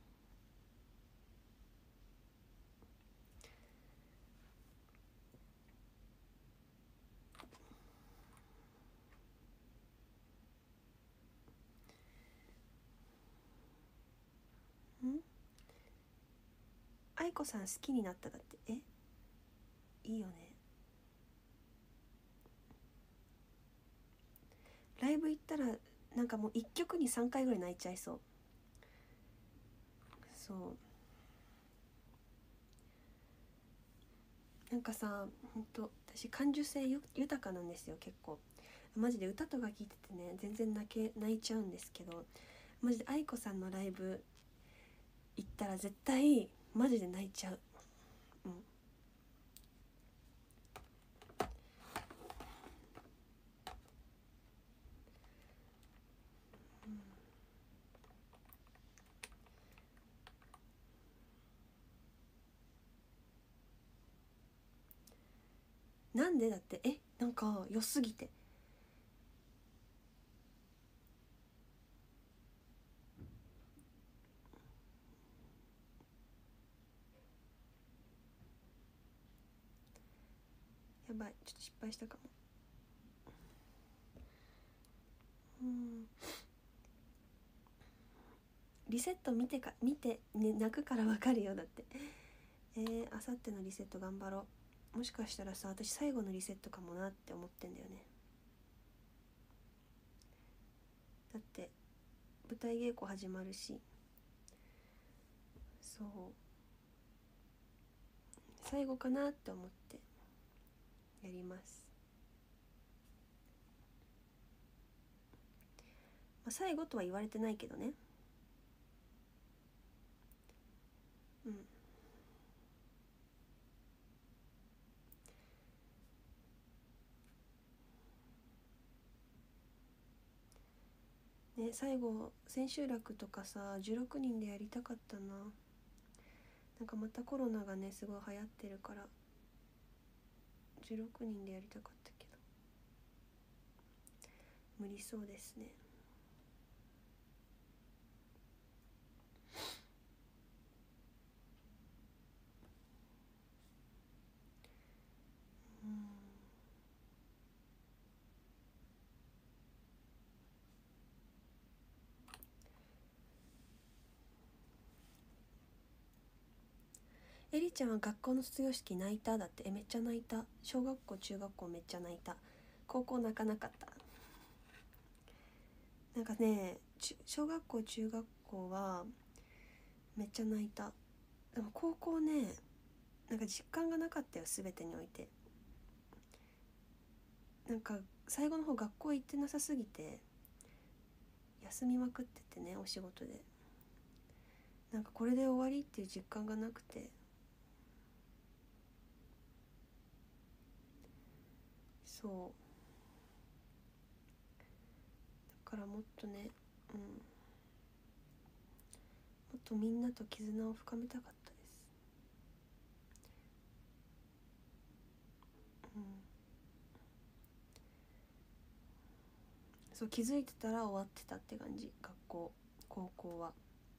愛子さん好きになっただって。いいよね。ライブ行ったらなんかもう1曲に3回ぐらい泣いちゃいそう。そう、なんかさ、ほんと私感受性豊かなんですよ結構。マジで歌とか聴いててね、全然泣いちゃうんですけど、マジで愛子さんのライブ行ったら絶対マジで泣いちゃう。うん、 なんでだって、なんか良すぎて。やばい、ちょっと失敗したかも。リセット見て、ね、泣くから分かるよ。だってあさってのリセット頑張ろう。もしかしたらさ、私最後のリセットかもなって思ってんだよね。だって舞台稽古始まるし、そう最後かなって思ってやります。最後とは言われてないけどね。ね、最後千秋楽とかさ16人でやりたかったな。なんかまたコロナがねすごい流行ってるから16人でやりたかったけど無理そうですね。エリちゃんは学校の卒業式泣いた？だって。めっちゃ泣いた。小学校中学校めっちゃ泣いた。高校泣かなかった。なんかね、小学校中学校はめっちゃ泣いた。でも高校ね、なんか実感がなかったよ、全てにおいて。なんか最後の方学校行ってなさすぎて休みまくっててね、お仕事で。なんかこれで終わりっていう実感がなくて、そうだからもっとね、もっとみんなと絆を深めたかったです。そう気づいてたら終わってたって感じ。高校は。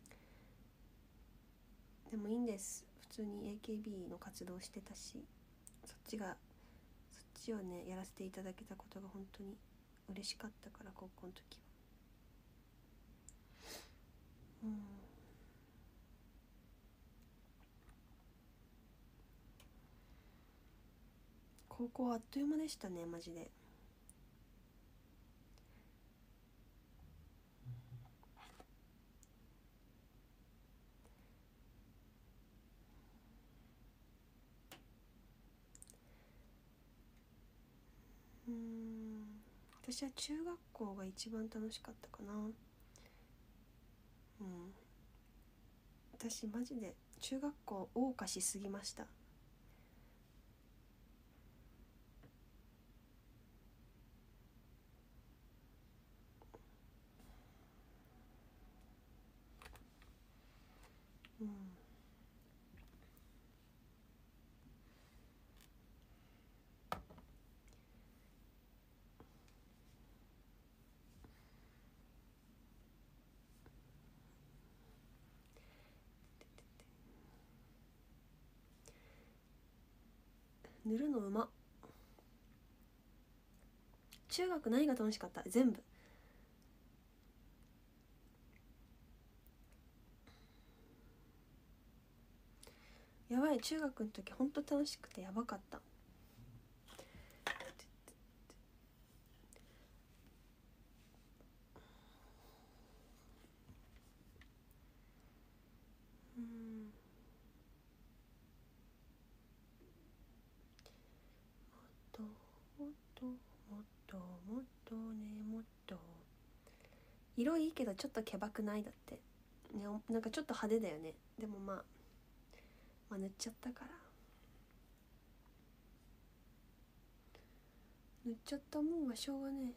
でもいいんです、普通に AKB の活動してたし、そっちをねやらせていただけたことが本当に嬉しかったから、高校の時は。高校あっという間でしたね、マジで。私は中学校が一番楽しかったかな。私マジで中学校謳歌しすぎました。塗るのうま。中学何が楽しかった？全部。やばい、中学の時ほんと楽しくてやばかった。もっともっとね、もっと色いいけどちょっとけばくない？だってね、なんかちょっと派手だよね。でもまあ塗っちゃったから、塗っちゃったもんはしょうがね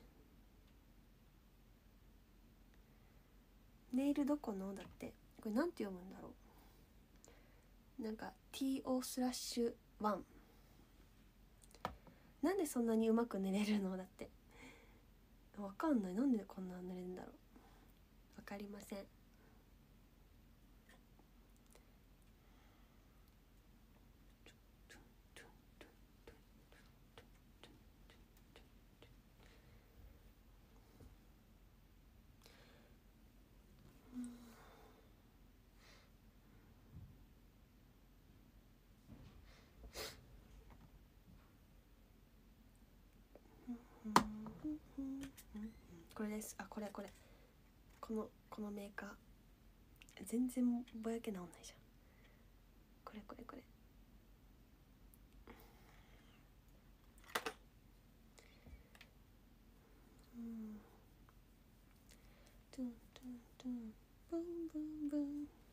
え。ネイルどこの？だってこれなんて読むんだろう。なんか TO/1 なんでそんなにうまく塗れるの？だってわかんない。なんでこんな塗れるんだろう。わかりません。これです。あ、これこのメーカー全然ぼやけ直んないじゃん。これトゥントゥントゥンブンブンブン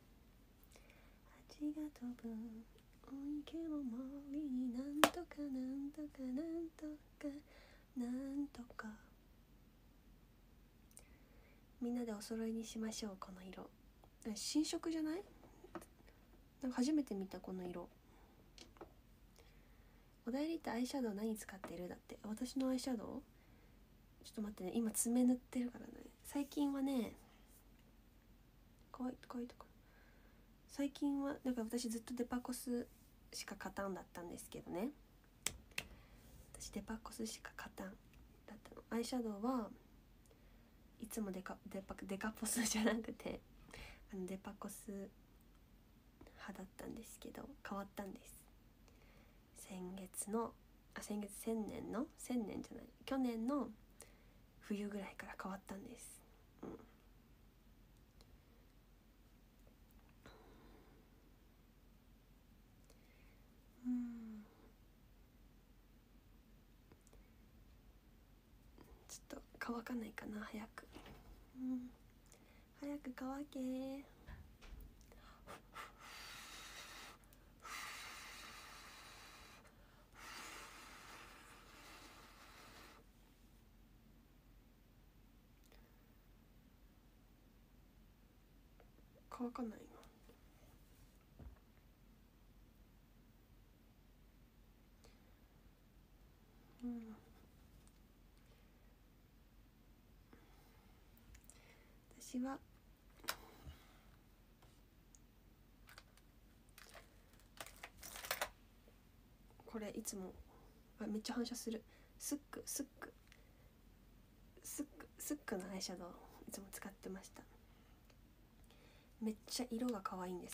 蜂が飛ぶお池の森になんとかなんとかなんとかなんとか。みんなでお揃いにしましょう。この色新色じゃない？なんか初めて見たこの色。おだいりってアイシャドウ何使ってる？だって私のアイシャドウちょっと待ってね、今爪塗ってるからね。最近はね、かわいいとこ最近はなんか私ずっとデパコスしか勝たんだったんですけどね。私デパコスしか勝たんだったの。アイシャドウはいつもデカポスじゃなくてデパコス派だったんですけど、変わったんです。1000年じゃない、去年の冬ぐらいから変わったんです。ちょっと乾かないかな、早く。早く乾けー。乾かないな。私はこれいつもめっちゃ反射するスックのアイシャドウいつも使ってました。めっちゃ色が可愛いんです、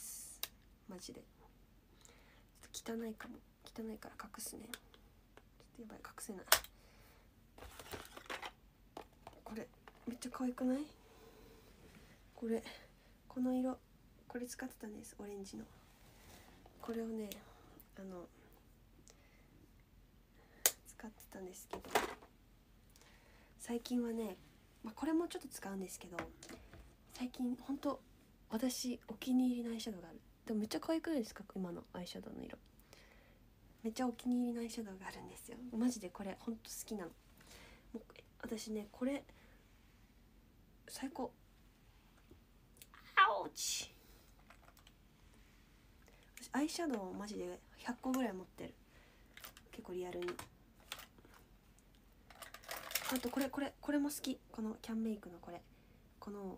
マジで。ちょっと汚いから隠すね。ちょっとやばい、隠せない。これめっちゃ可愛くない？この色、これ使ってたんです。オレンジのこれをね使ってたんですけど、最近はね、これもちょっと使うんですけど、最近ほんと私お気に入りのアイシャドウがある。でもめっちゃ可愛くないですか？今のアイシャドウの色めっちゃお気に入りのアイシャドウがあるんですよ。マジでこれほんと好きなの。もう私ね、これ最高。アウチ。私アイシャドウマジで100個ぐらい持ってる。結構リアルに。あとこれも好き。このキャンメイクのこの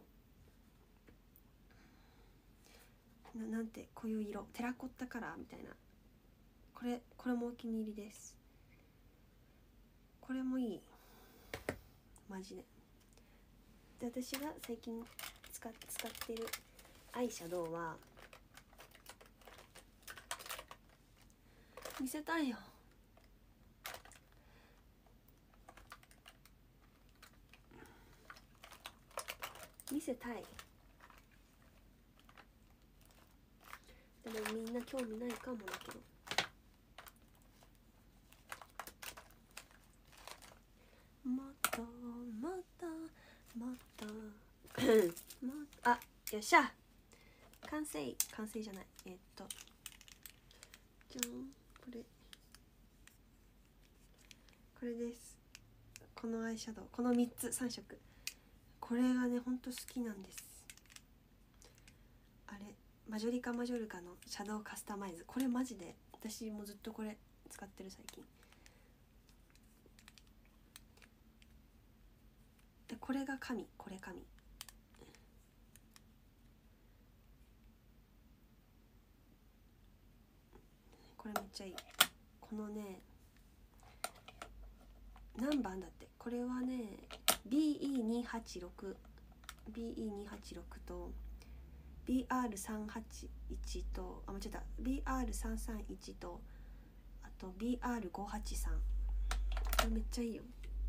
なんて、こういう色、テラコッタカラーみたいな、これもお気に入りです。これもいい、マジで。で、私が最近使ってるアイシャドウは、見せたいよ。見せたい。でもみんな興味ないかもだけど、もっともっともっとあ、よっしゃ、完成じゃない、じゃん、これです。このアイシャドウ、この3色、これがねほんと好きなんです。あれマジョリカのシャドウカスタマイズ、これマジで私もずっとこれ使ってる最近。 これが神、これ神。これめっちゃいい。このね、何番だって、これはね BE286 BE286 と BR381 と間違えた BR331 とあと BR583。 これめっちゃいいよ。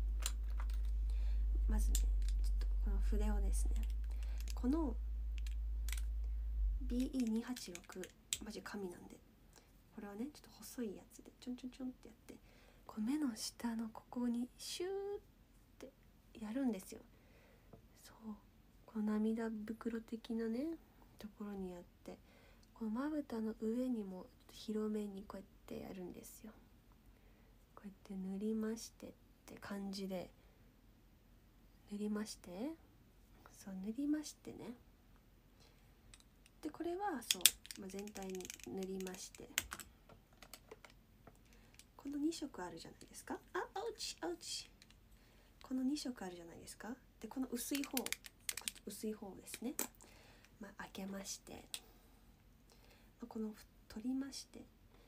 まずね、ちょっとこの筆をですね、この BE286 マジ神なんで、これはねちょっと細いやつでちょんちょんちょんってやって、この目の下のここにシューってやるんですよ。そう、この涙袋的なねところにやって、このまぶたの上にも広めにこうやってやるんですよ。こうやって塗りましてって感じで塗りまして、そう塗りましてね。でこれはそう、全体に塗りまして、この2色あるじゃないですか。あ、アウチアウチ。この2色あるじゃないですか。でこの薄い方ですね、開けまして、この取りまして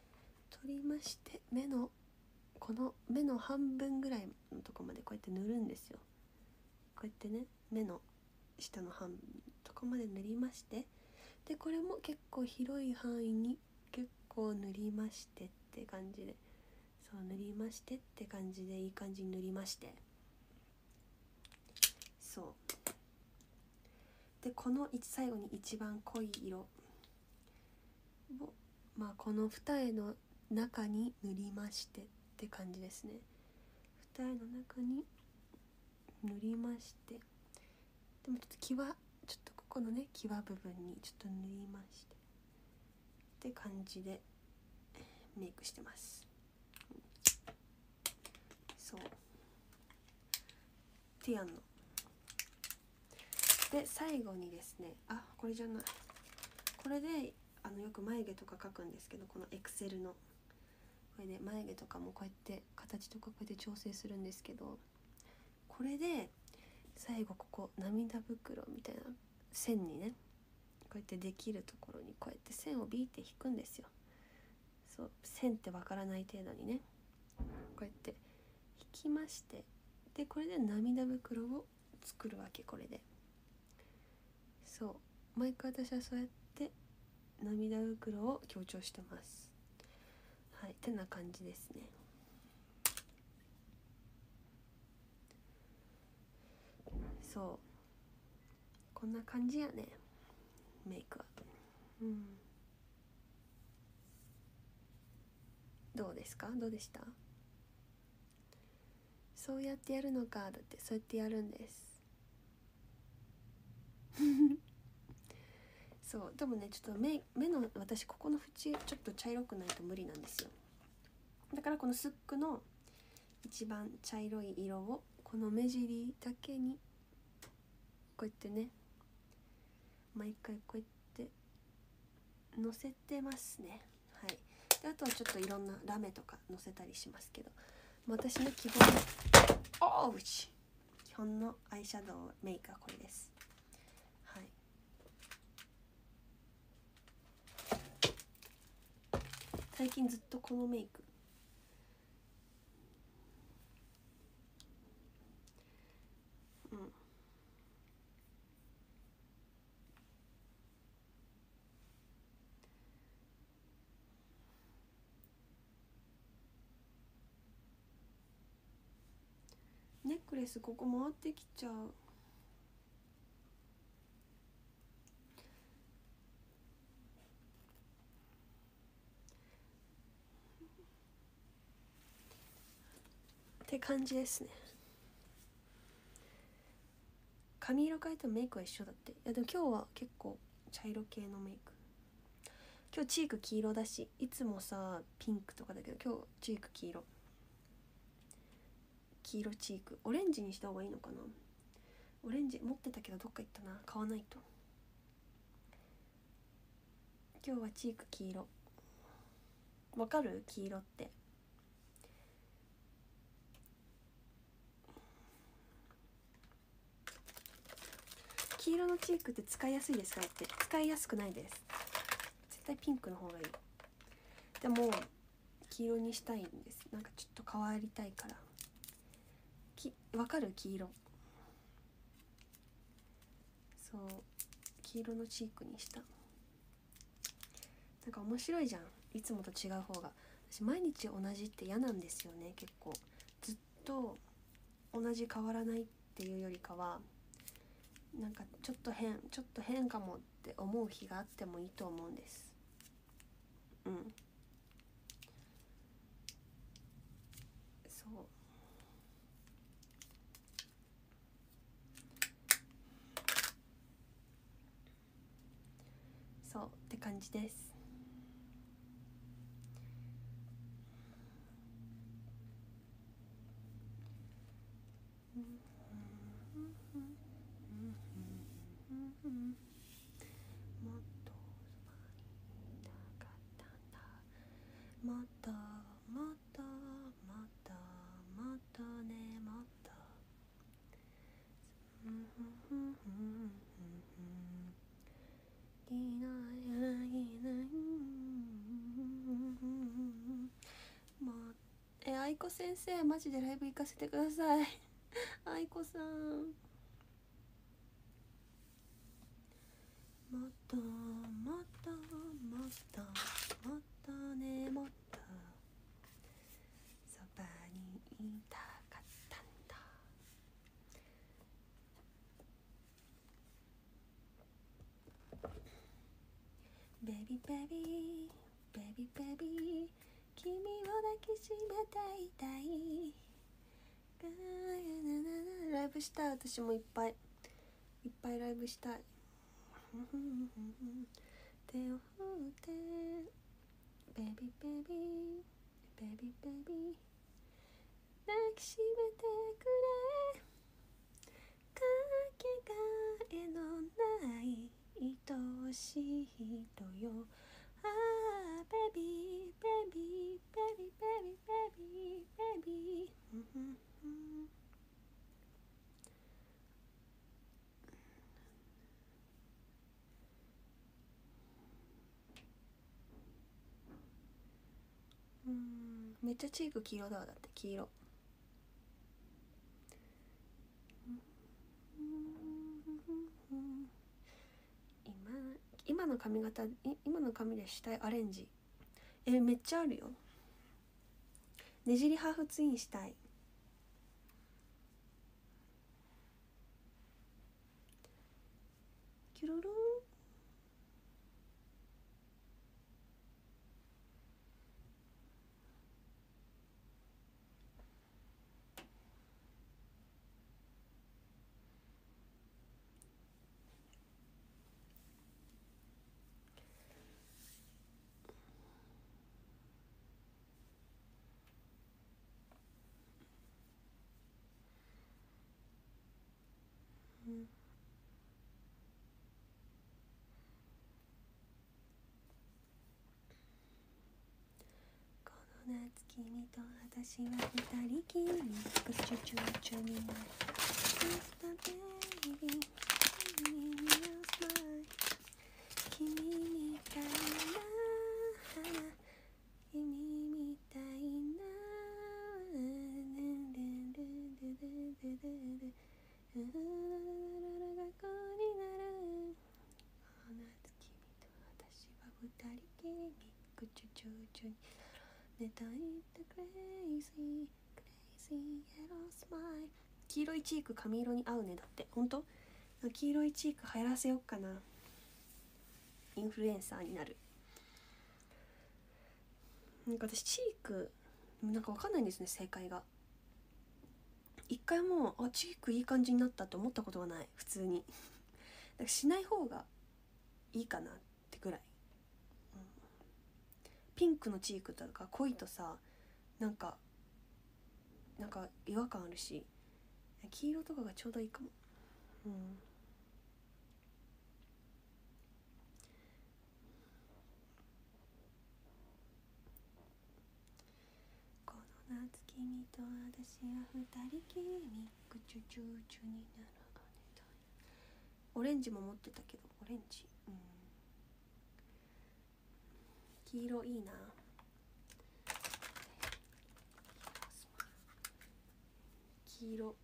この目の半分ぐらいのとこまでこうやって塗るんですよ。こうやってね、目の下の半分のとこまで塗りまして、でこれも結構広い範囲に結構塗りましてって感じで、そう塗りましてって感じでいい感じに塗りまして、そうでこの最後に一番濃い色を、この二重の中に塗りましてって感じですね。二重の中に塗りまして、でもちょっとここのね際部分にちょっと塗りましてって感じでメイクしてます。そうってやんので、最後にですね、これじゃない、これでよく眉毛とか描くんですけど、このエクセルのこれで眉毛とかもこうやって形とかこうやって調整するんですけど、これで最後ここ涙袋みたいな線にね、こうやってできるところにこうやって線をビーって引くんですよ。そう線ってわからない程度にね、こうやって引きまして、でこれで涙袋を作るわけ。これでそう毎回私はそうやって涙袋を強調してます。はい、ってな感じですね。そうこんな感じやね、メイクは。どうですか？どうでした？そうやってやるのか。だってそうやってやるんですそうでもね、ちょっと目の私ここの縁ちょっと茶色くないと無理なんですよ。だからこのスックの一番茶色い色をこの目尻だけにこうやってね、毎回こうやってのせてますね。はい。であとはちょっといろんなラメとかのせたりしますけど、私の基本のアイシャドウメイクはこれです。はい。最近ずっとこのメイク。ネックレスここ回ってきちゃう。って感じですね。髪色変えてもメイクは一緒だって。いやでも今日は結構茶色系のメイク。今日チーク黄色だし、いつもさピンクとかだけど今日チーク黄色チーク。オレンジにした方がいいのかな。オレンジ持ってたけどどっか行ったな。買わないと。今日はチーク黄色。わかる？黄色って黄色のチークって使いやすいですかって、使いやすくないです。絶対ピンクの方がいい。でも黄色にしたいんです。なんかちょっと変わりたいから。わかる？黄色。そう、黄色のチークにした。なんか面白いじゃん、いつもと違う方が。私毎日同じって嫌なんですよね。結構ずっと同じ変わらないっていうよりかは、なんかちょっと変かもって思う日があってもいいと思うんです。うん、そうそうって感じです。もっともっともっともっともっとね、もっともう愛子先生マジでライブ行かせてください。愛子さん、もっともっともっともっとね、もっとそばにいたかったんだ。ベビーベビーベビーベビー、君を抱きしめていたい。ライブしたい。私もいっぱいライブしたい。手を振ってベビーベビーベビーベビー、抱きしめてくれ。かけがえのない愛しい人よ。ああベビーベビーベビーベビーベビーベビー、めっちゃチーク黄色だわ。だって黄色。今の髪型、今の髪でしたいアレンジ、めっちゃあるよ。ねじりハーフツインしたい。キュルルン。この夏君と私は二人きり、プチュチュチュになる。君みたいな君みたいな黄色いチーク髪色に合うね。だってほんと黄色いチーク流行らせよっかな。インフルエンサーになる。なんか私チークなんかわかんないんですね、正解が。一回もチークいい感じになったって思ったことがない。普通にだからしない方がいいかなってぐらい、ピンクのチークとか濃いとさ、なんか違和感あるし、黄色とかがちょうどいいかも。この夏君と私は二人きり、ミックチュチュチュになる。 オレンジも持ってたけど、オレンジ、黄色いいな。黄色。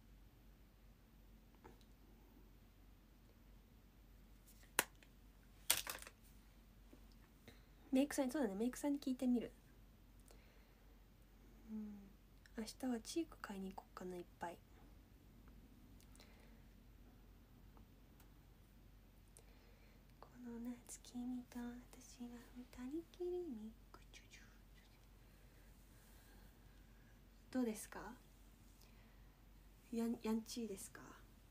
メイクさんに、そうだね、メイクさんに聞いてみる。明日はチーク買いに行こうかな、いっぱい。この夏君と私は二人きりに。どうですか？やんちーですか？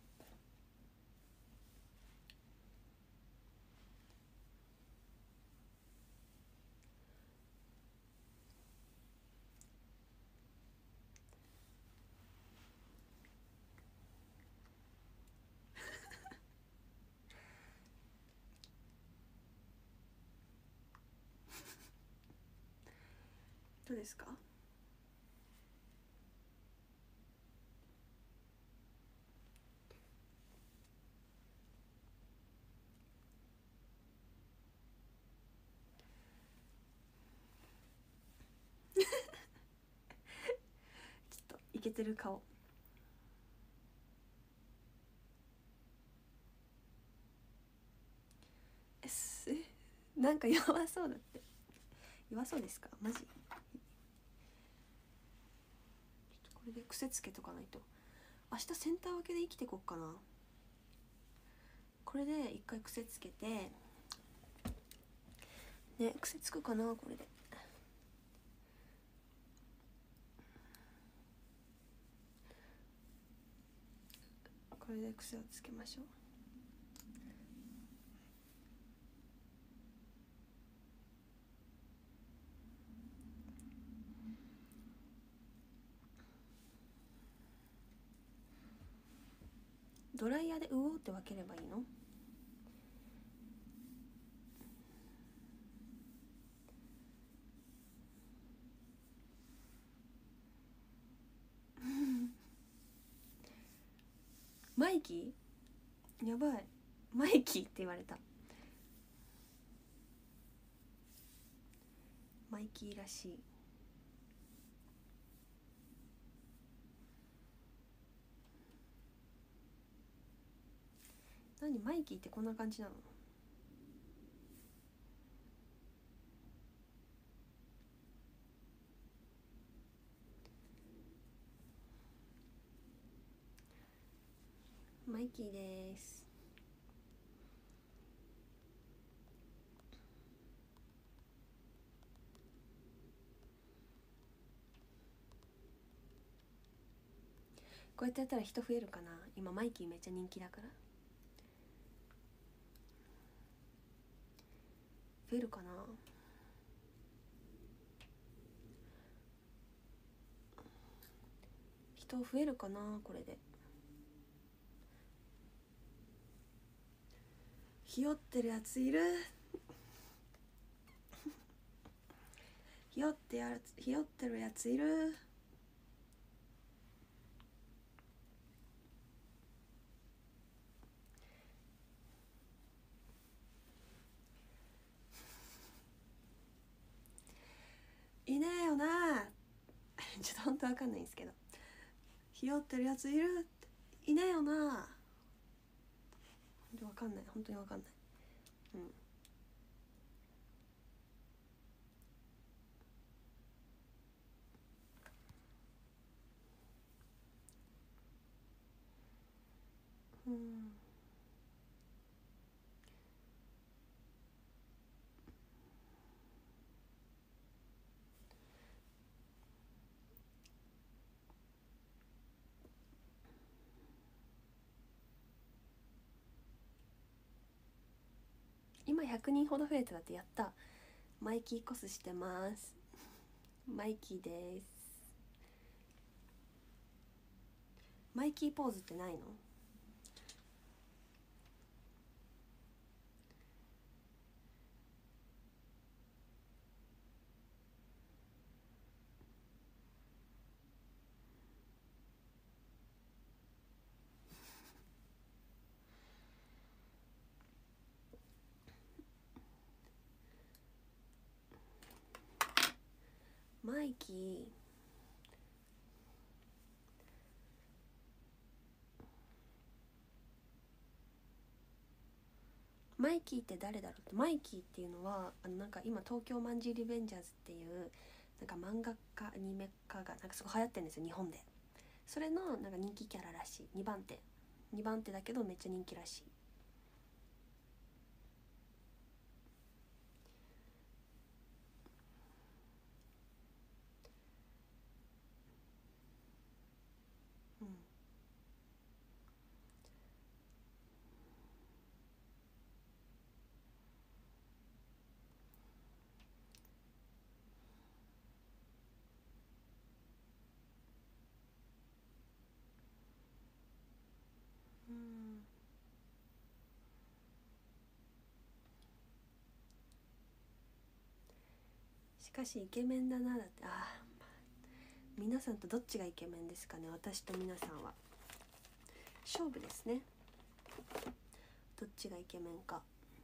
どうですか？ちょっとイケてる顔。なんか弱そうだって。弱そうですか？マジ？ちょっとこれで癖つけとかないと。明日センター分けで生きてこっかな。これで一回癖つけてね、癖つくかな、これで。これで癖をつけましょう。ドライヤーでうおーって分ければいいの？マイキー？やばい、マイキーって言われた。マイキーらしい。何、マイキーってこんな感じなの？マイキーです。こうやってやったら人増えるかな。今マイキーめっちゃ人気だから。増えるかな。人増えるかな、これで。ひよってるやついる？ひよってるやついる？いねえよな。ちょっと本当わかんないんですけど、ひよってるやついる？いねえよな。わかんない、本当にわかんない。今100人ほど増えてたって。やった。マイキーコスしてます。マイキーです。マイキーポーズってないの？ マイキーって誰だろうって。マイキーっていうのはなんか今東京マンジーリベンジャーズっていうなんか漫画家アニメ化がなんかすごい流行ってるんですよ、日本で。それのなんか人気キャラらしい。2番手だけどめっちゃ人気らしい。しかしイケメンだなだって。皆さんとどっちがイケメンですかね。私と皆さんは勝負ですね、どっちがイケメンか。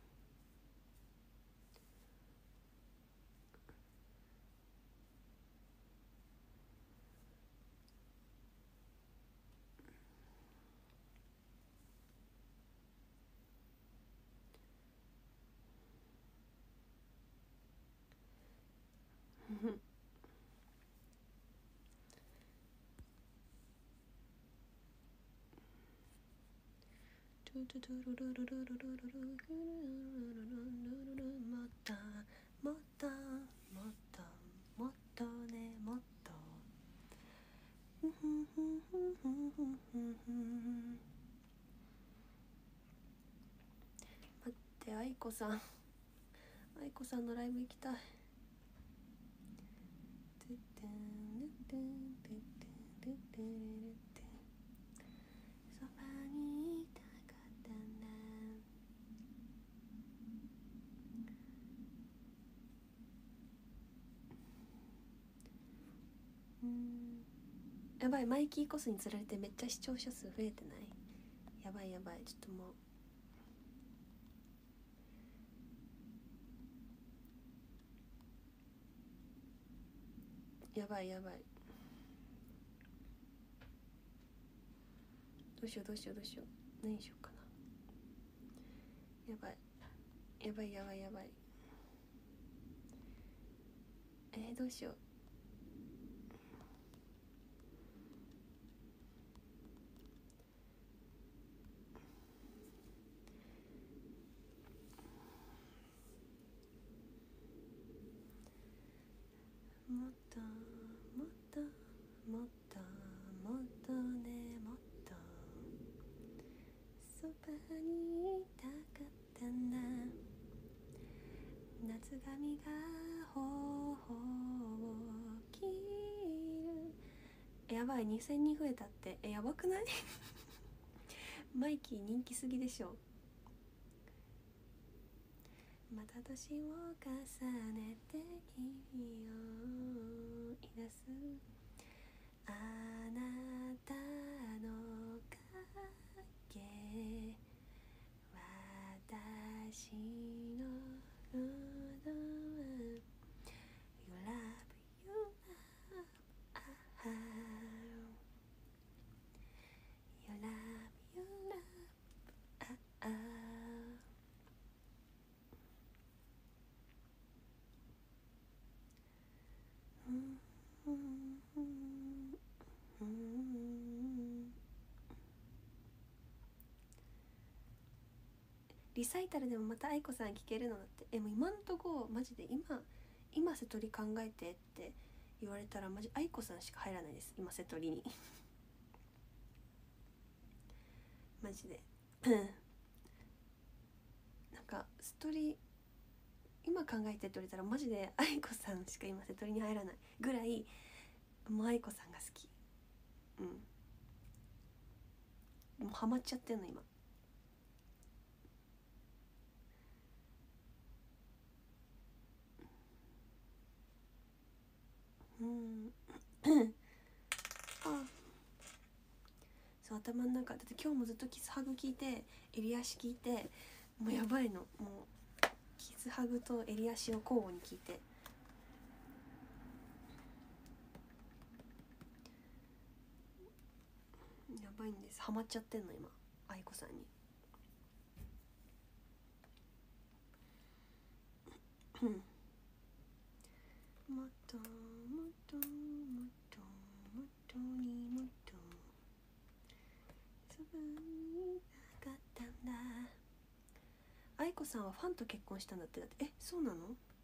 もっともっともっともっとね、もっと待って、愛子さんのライブ行きたい。そばにいたかったな。やばい、マイキーコスに釣られてめっちゃ視聴者数増えてない？やばい、ちょっともうやばい。どうしよう、何しようかな。やばい。どうしよう。もっともっともっともっとね、もっとそばにいたかったな。夏髪が頬を切る。やばい、2000人増えたって。やばくない？マイキー人気すぎでしょ。また年を重ねて君をいだすあなたの影、私の喉は You love, you love, You love, you love,リサイタルでもまた愛子さん聞けるのだって。もう今んとこマジで今瀬戸り考えてって言われたらマジ愛子さんしか入らないです、今瀬戸りに。マジでなんか瀬戸り今考えてって言われたらマジで愛子さんしか今瀬戸りに入らないぐらい、もう愛子さんが好き。もうハマっちゃってんの今。そう、頭の中だって今日もずっとキスハグ聞いて襟足聞いて、もうやばいの。もうキスハグと襟足を交互に聞いて、 いんです。ハマっちゃってんの今愛子さんに。もっともっともっともっとにもっとそばにいなかったんだ。愛子さんはファンと結婚したんだって。だってそうなの？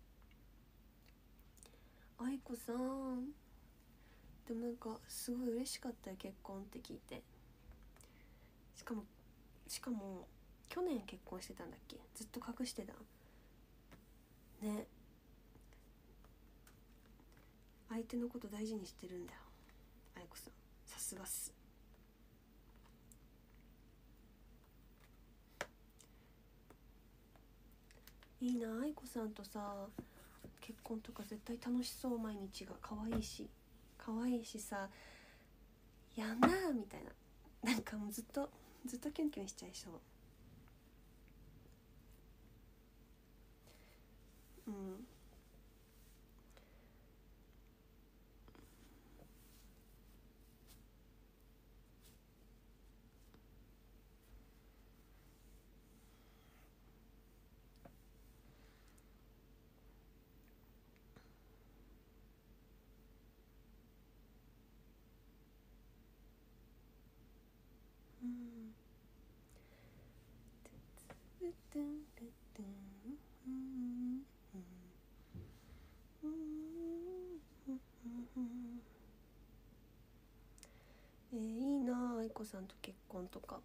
愛子さんでもなんかすごい嬉しかったよ、結婚って聞いて。しかも去年結婚してたんだっけ？ずっと隠してたね。相手のこと大事にしてるんだよ愛子さん、さすがっす。いいな愛子さんとさ結婚とか絶対楽しそう。毎日が可愛いしさ、やんなーみたいな、なんかもうずっとキュンキュンしちゃいそう。うんいいな愛子さんと結婚とか。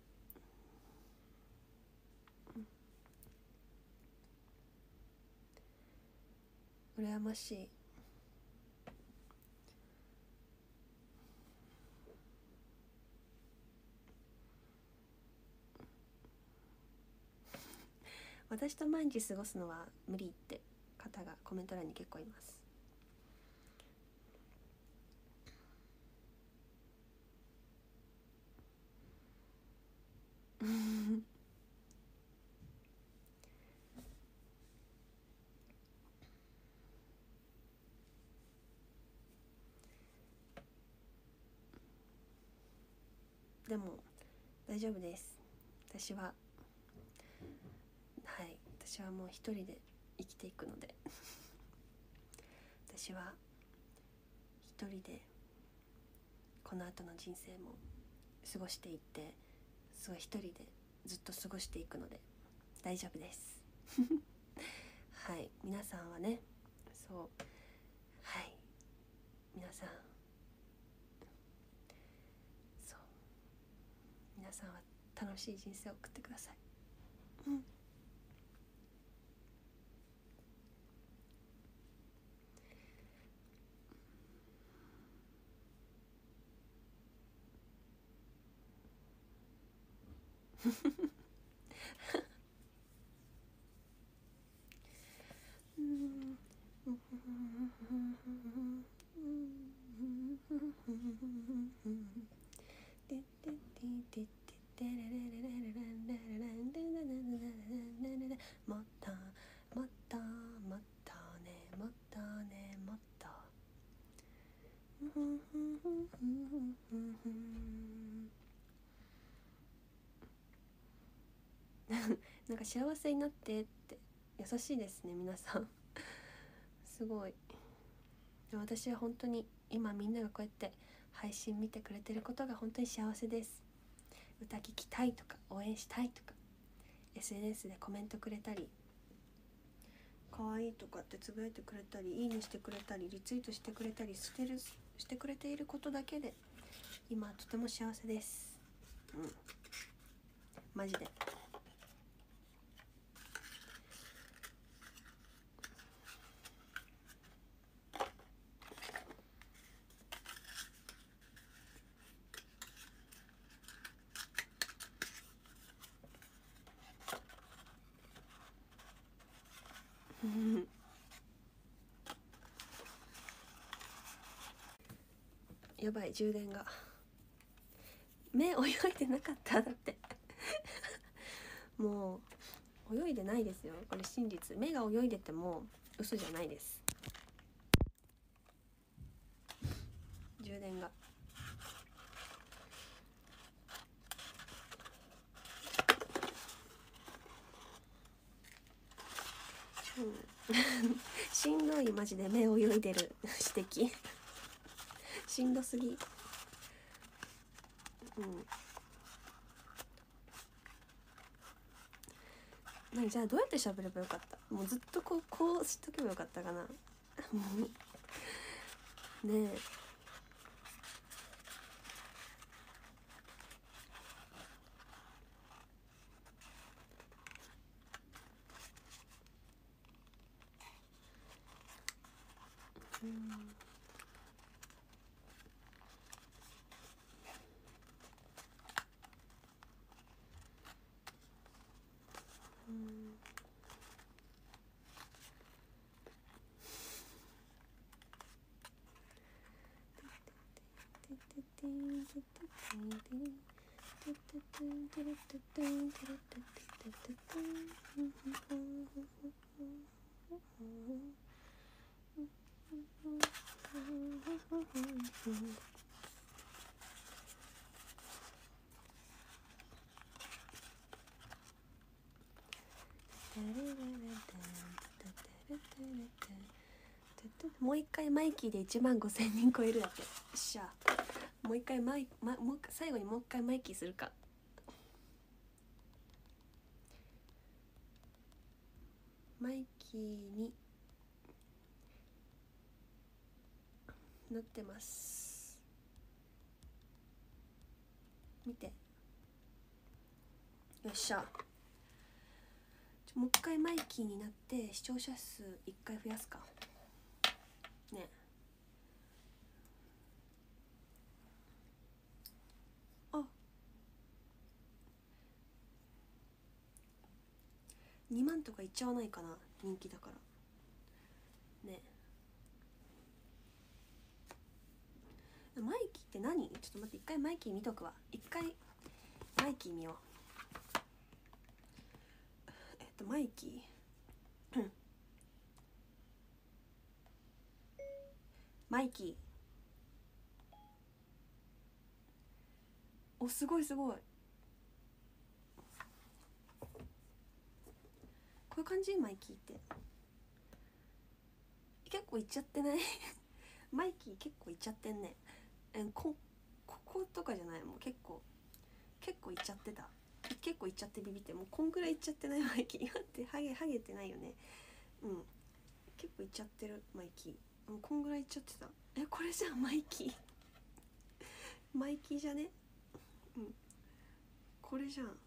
羨ましい。私と毎日過ごすのは無理って方がコメント欄に結構いますでも大丈夫です。私はもう一人で生きていくので私は一人でこの後の人生も過ごしていって、すごい一人でずっと過ごしていくので大丈夫ですはい、皆さんはね、皆さんは楽しい人生を送ってください。もっともっともっとね、もっとね、もっとなんか幸せになってって優しいですね皆さんすごい。私は本当に今みんながこうやって配信見てくれてることが本当に幸せです。歌聴きたいとか応援したいとか SNS でコメントくれたり可愛いとかってつぶやいてくれたり、いいねしてくれたり、リツイートしてくれたりしてくれていることだけで今とても幸せです。マジでやばい、充電が。目泳いでなかっただってもう泳いでないですよ、これ真実。目が泳いでても嘘じゃないです。充電がしんどい、マジで目泳いでる指摘しんどすぎ。じゃあどうやって喋ればよかった。もうずっとこうしとけばよかったかなねえ。もう一回マイキーで15000人超えるだって。よっしゃ、もう一回もう最後にもう一回マイキーするか。マイキーになってます。見て。よっしゃ、もう一回マイキーになって視聴者数1回増やすかね。あ、2万とかいっちゃわないかな、人気だからね。マイキーって何？ちょっと待って、一回マイキー見とくわ。一回マイキー見よう。マイキーマイキー、お、すごいすごい。こういう感じ。マイキーって結構いっちゃってないマイキー結構いっちゃってんね。こことかじゃない、もう結構いっちゃってた。結構いっちゃってビビって、もうこんぐらいいっちゃってないマイキー待って、ハゲてないよね。結構いっちゃってるマイキー。もうこんぐらいいっちゃってた。これじゃんマイキーマイキーじゃね。これじゃん。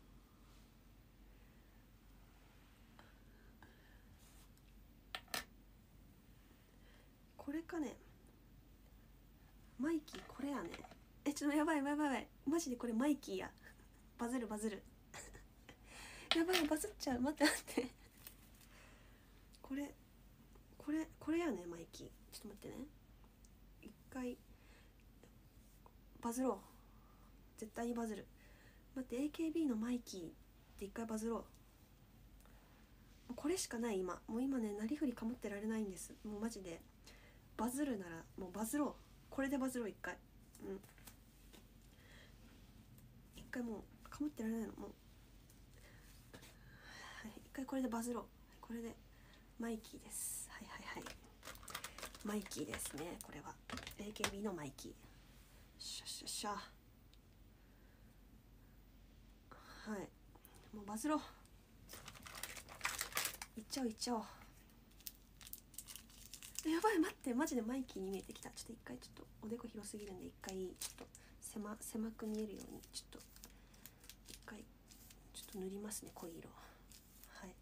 これかね。マイキーこれやね。ちょっとやばいマジでこれマイキーや。バズるやばい、バズっちゃう。待ってこれやね、マイキー。ちょっと待ってね、一回バズろう。絶対にバズる。待って、 AKB のマイキーって一回バズろう。これしかない。もう今ね、なりふりかもってられないんです。もうマジでバズるならもうバズろう。これでバズろう。一回一回もうかもってられないの。もう一回これでバズろう。これでマイキーです。はいマイキーですね。これは AKB のマイキー。しゃはい、もうバズろう。いっちゃおうやばい、待って、マジでマイキーに見えてきた。ちょっと一回、ちょっとおでこ広すぎるんで、一回ちょっと狭く見えるようにちょっと一回ちょっと塗りますね、濃い色。はい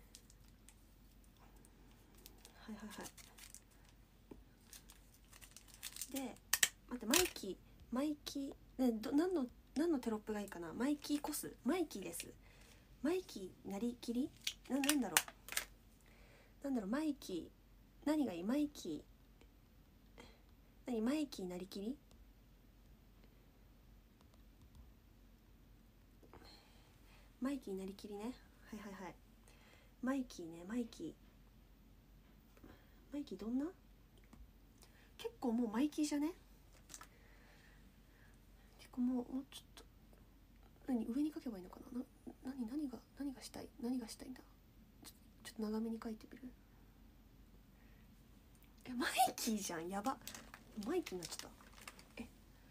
で、待って、マイキーね、何のテロップがいいかな。マイキーコス、マイキーです。マイキーなりきり、なんだろう、マイキー何がいい。マイキーマイキーなりきり。マイキーなりきりね。はいマイキーね。マイキーどんな。結構もうマイキーじゃね。結構もうちょっと上に書けばいいのかな。何がしたいんだ。ちょっと長めに書いてみる。 マイキーじゃん、やば。マイキーになっちゃった。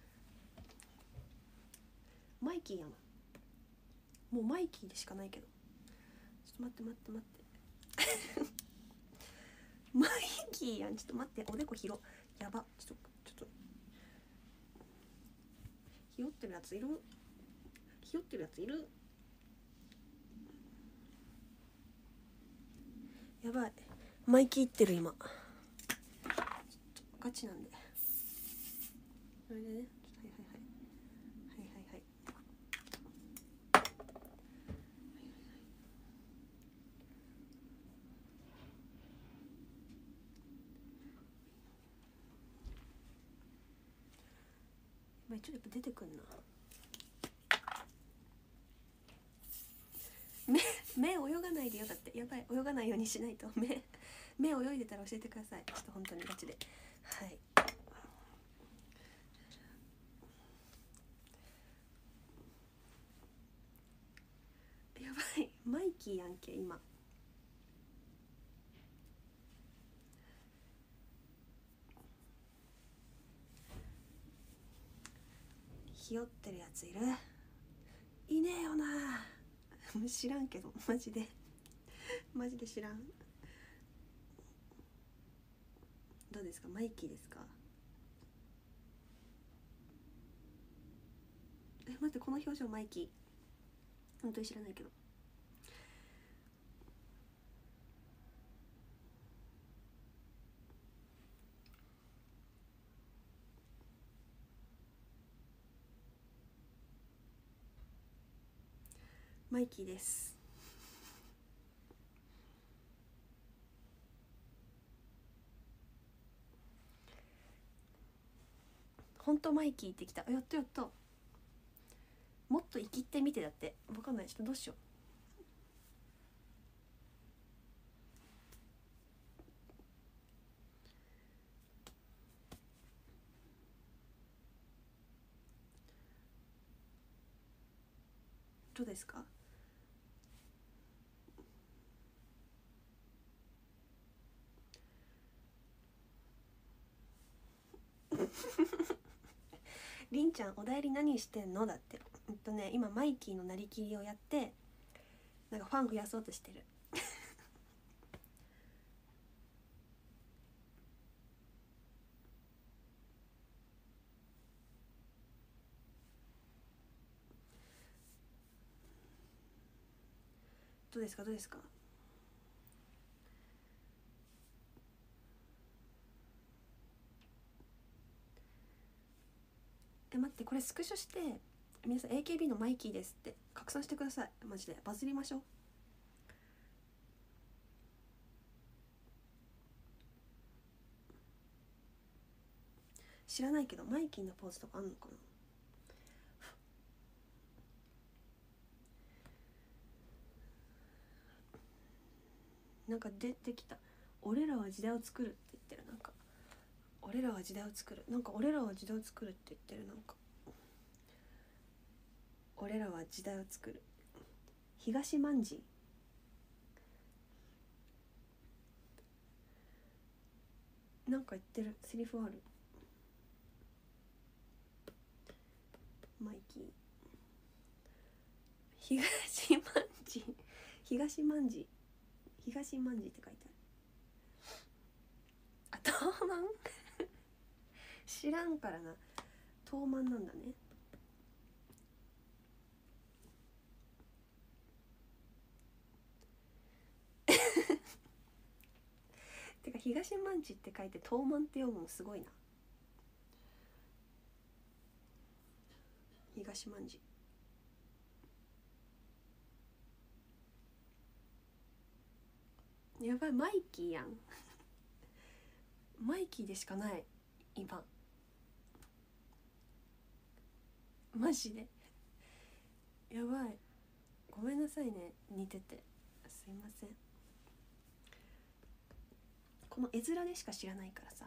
マイキーやな。もうマイキーでしかないけど。ちょっと待ってマイキーやん。ちょっと待って、おでこ広やば。ちょっとひよってるやついる。やばい、マイキーいってる今。ちょっとガチなんで。それでね、はいちょっとやっぱ出てくんな。目泳がないでよ。だってやばい、泳がないようにしないと。目泳いでたら教えてください。ちょっと本当にガチで。はい、やばい、マイキーやんけ今。ひよってるやついる？いねえよな。知らんけど、マジで知らん。どうですか、マイキーですか？待って、この表情マイキー、本当に知らないけど。マイキーです。ほんとマイキーってきた。やったやった。もっと生きってみて。だって分かんない。ちょっとどうしよう。どうですか？りんちゃん、おだいり何してんの？だって。今マイキーのなりきりをやって、なんかファン増やそうとしてる。どうですか？待って、これスクショして皆さん AKB のマイキーですって拡散してください。マジでバズりましょう。知らないけどマイキーのポーズとかあんのかな。なんか出てきた。俺らは時代を作るって言ってる。なんか俺らは時代を作る。なんか俺らは時代を作るって言ってる。なんか俺らは時代を作る。東万事。なんか言ってる。セリフある。マイキー。東万事って書いてある。東満知らんからな。東満なんだね。てか東万事って書いて東満って読むのすごいな。東万事。やばい、マイキーやん。マイキーでしかない今。マジでやばい。ごめんなさいね、似ててすいません。この絵面でしか知らないからさ。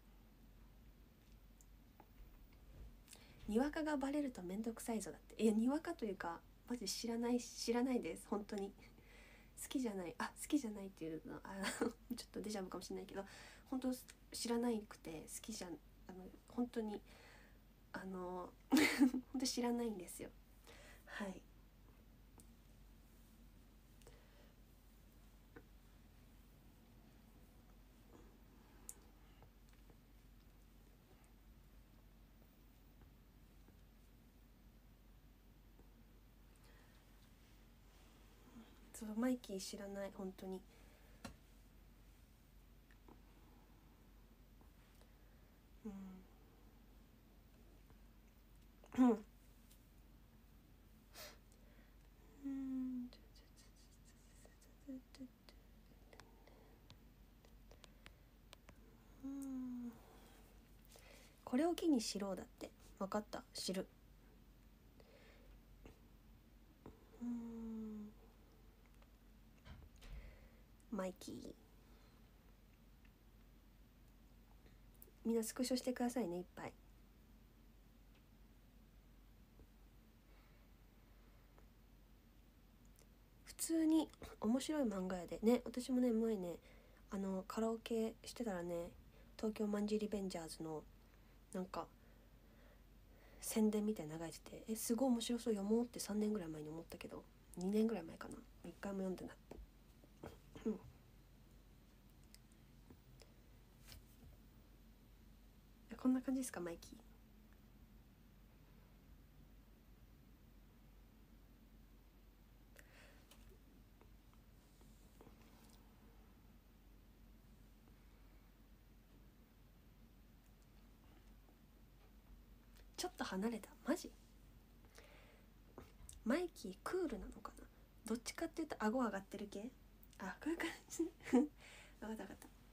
にわかがバレるとめんどくさいぞ。だって。にわかというかマジ知らないです本当に。好きじゃないっていうのちょっとデジャブかもしれないけど、 本当知らないくて好きじゃ本当に本当知らないんですよ。はい。そうマイキー知らない本当に。うんこれを機に知ろうだって。分かった、知る。マイキー、みんなスクショしてくださいね、いっぱい。普通に面白い漫画やでね。私もね前ねカラオケしてたらね、東京マンジーリベンジャーズのなんか宣伝みたいな流れてて、すごい面白そう、読もうって3年ぐらい前に思ったけど、2年ぐらい前かな、1回も読んでない。こんな感じですかマイキー。ちょっと離れた、マジ。マイキークールなのかな、どっちかっていうと顎上がってる系。あ、こういう感じ分かった分か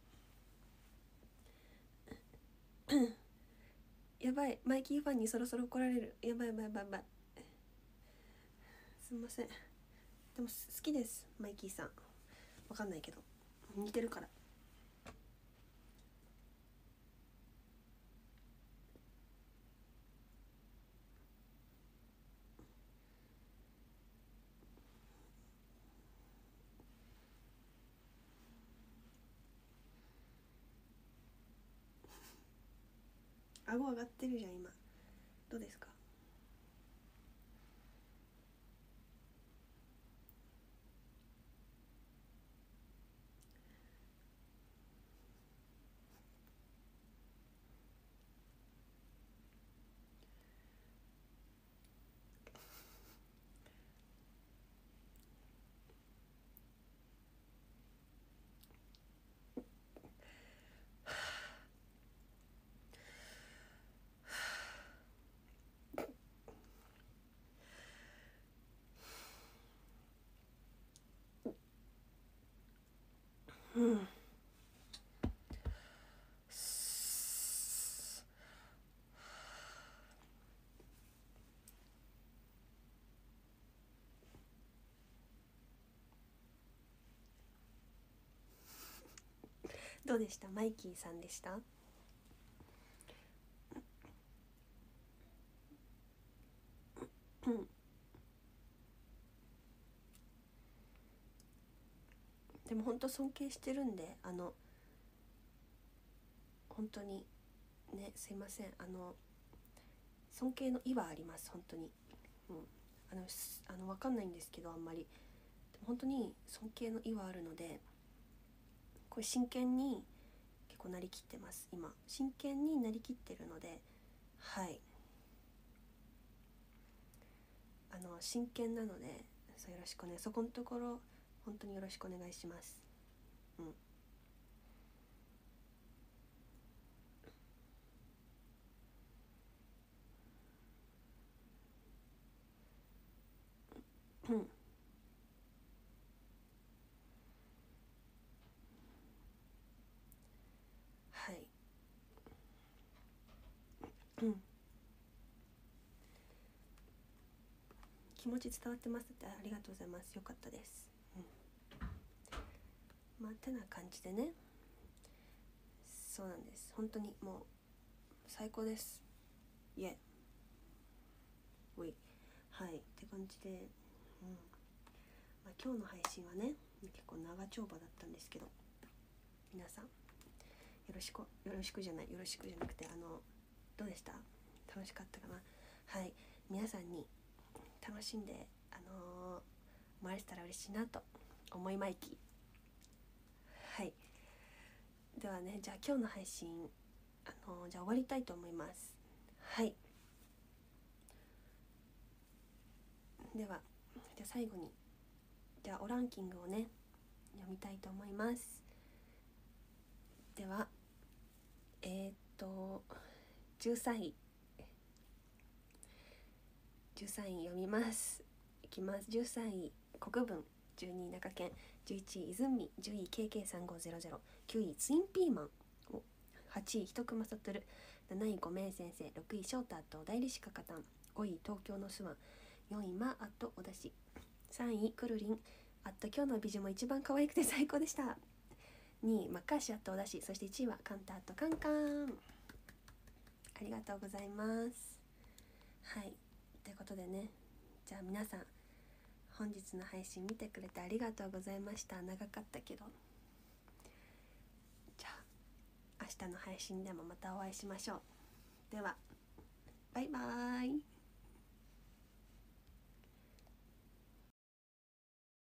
ったやばい、マイキーファンにそろそろ怒られる。やばいやばいやばいやばい、すいません。でも好きです、マイキーさん。わかんないけど似てるから。顎上がってるじゃん今。どうですか。どうでした、マイキーさんでした。でも本当尊敬してるんで、本当にね、すいません、尊敬の意はあります本当に。分かんないんですけどあんまり。でも本当に尊敬の意はあるので、これ真剣に結構なりきってます。今真剣になりきってるので、はい、真剣なので、よろしくね、そこのところ本当によろしくお願いします。はい、気持ち伝わってますって、ありがとうございます、よかったです。まあてな感じでね、そうなんです、本当にもう最高です。イエウイ、はいって感じで、今日の配信はね結構長丁場だったんですけど、皆さんよろしくじゃなくてどうでした？楽しかったかな？はい、皆さんに楽しんでもらえたら嬉しいなと思いまいき。はい、ではね、じゃあ今日の配信じゃあ終わりたいと思います。はい、ではじゃあ最後にじゃあおランキングをね読みたいと思います。では13位読みます。いきます。13位国分、12位中堅、11位泉、10位 KK3500、9位ツインピーマン、8位一熊悟、7位五名先生、6位翔太と代理士かかたん、5位東京のスワン、4位マアットおだし、3位くるりんあっと今日の美女も一番可愛くて最高でした。2位マッカーシアットおだし、そして1位はカンターとカンカン。ありがとうございます。はい、ということでね、じゃあ皆さん本日の配信見てくれてありがとうございました。長かったけど、じゃあ明日の配信でもまたお会いしましょう。ではバイバーイ。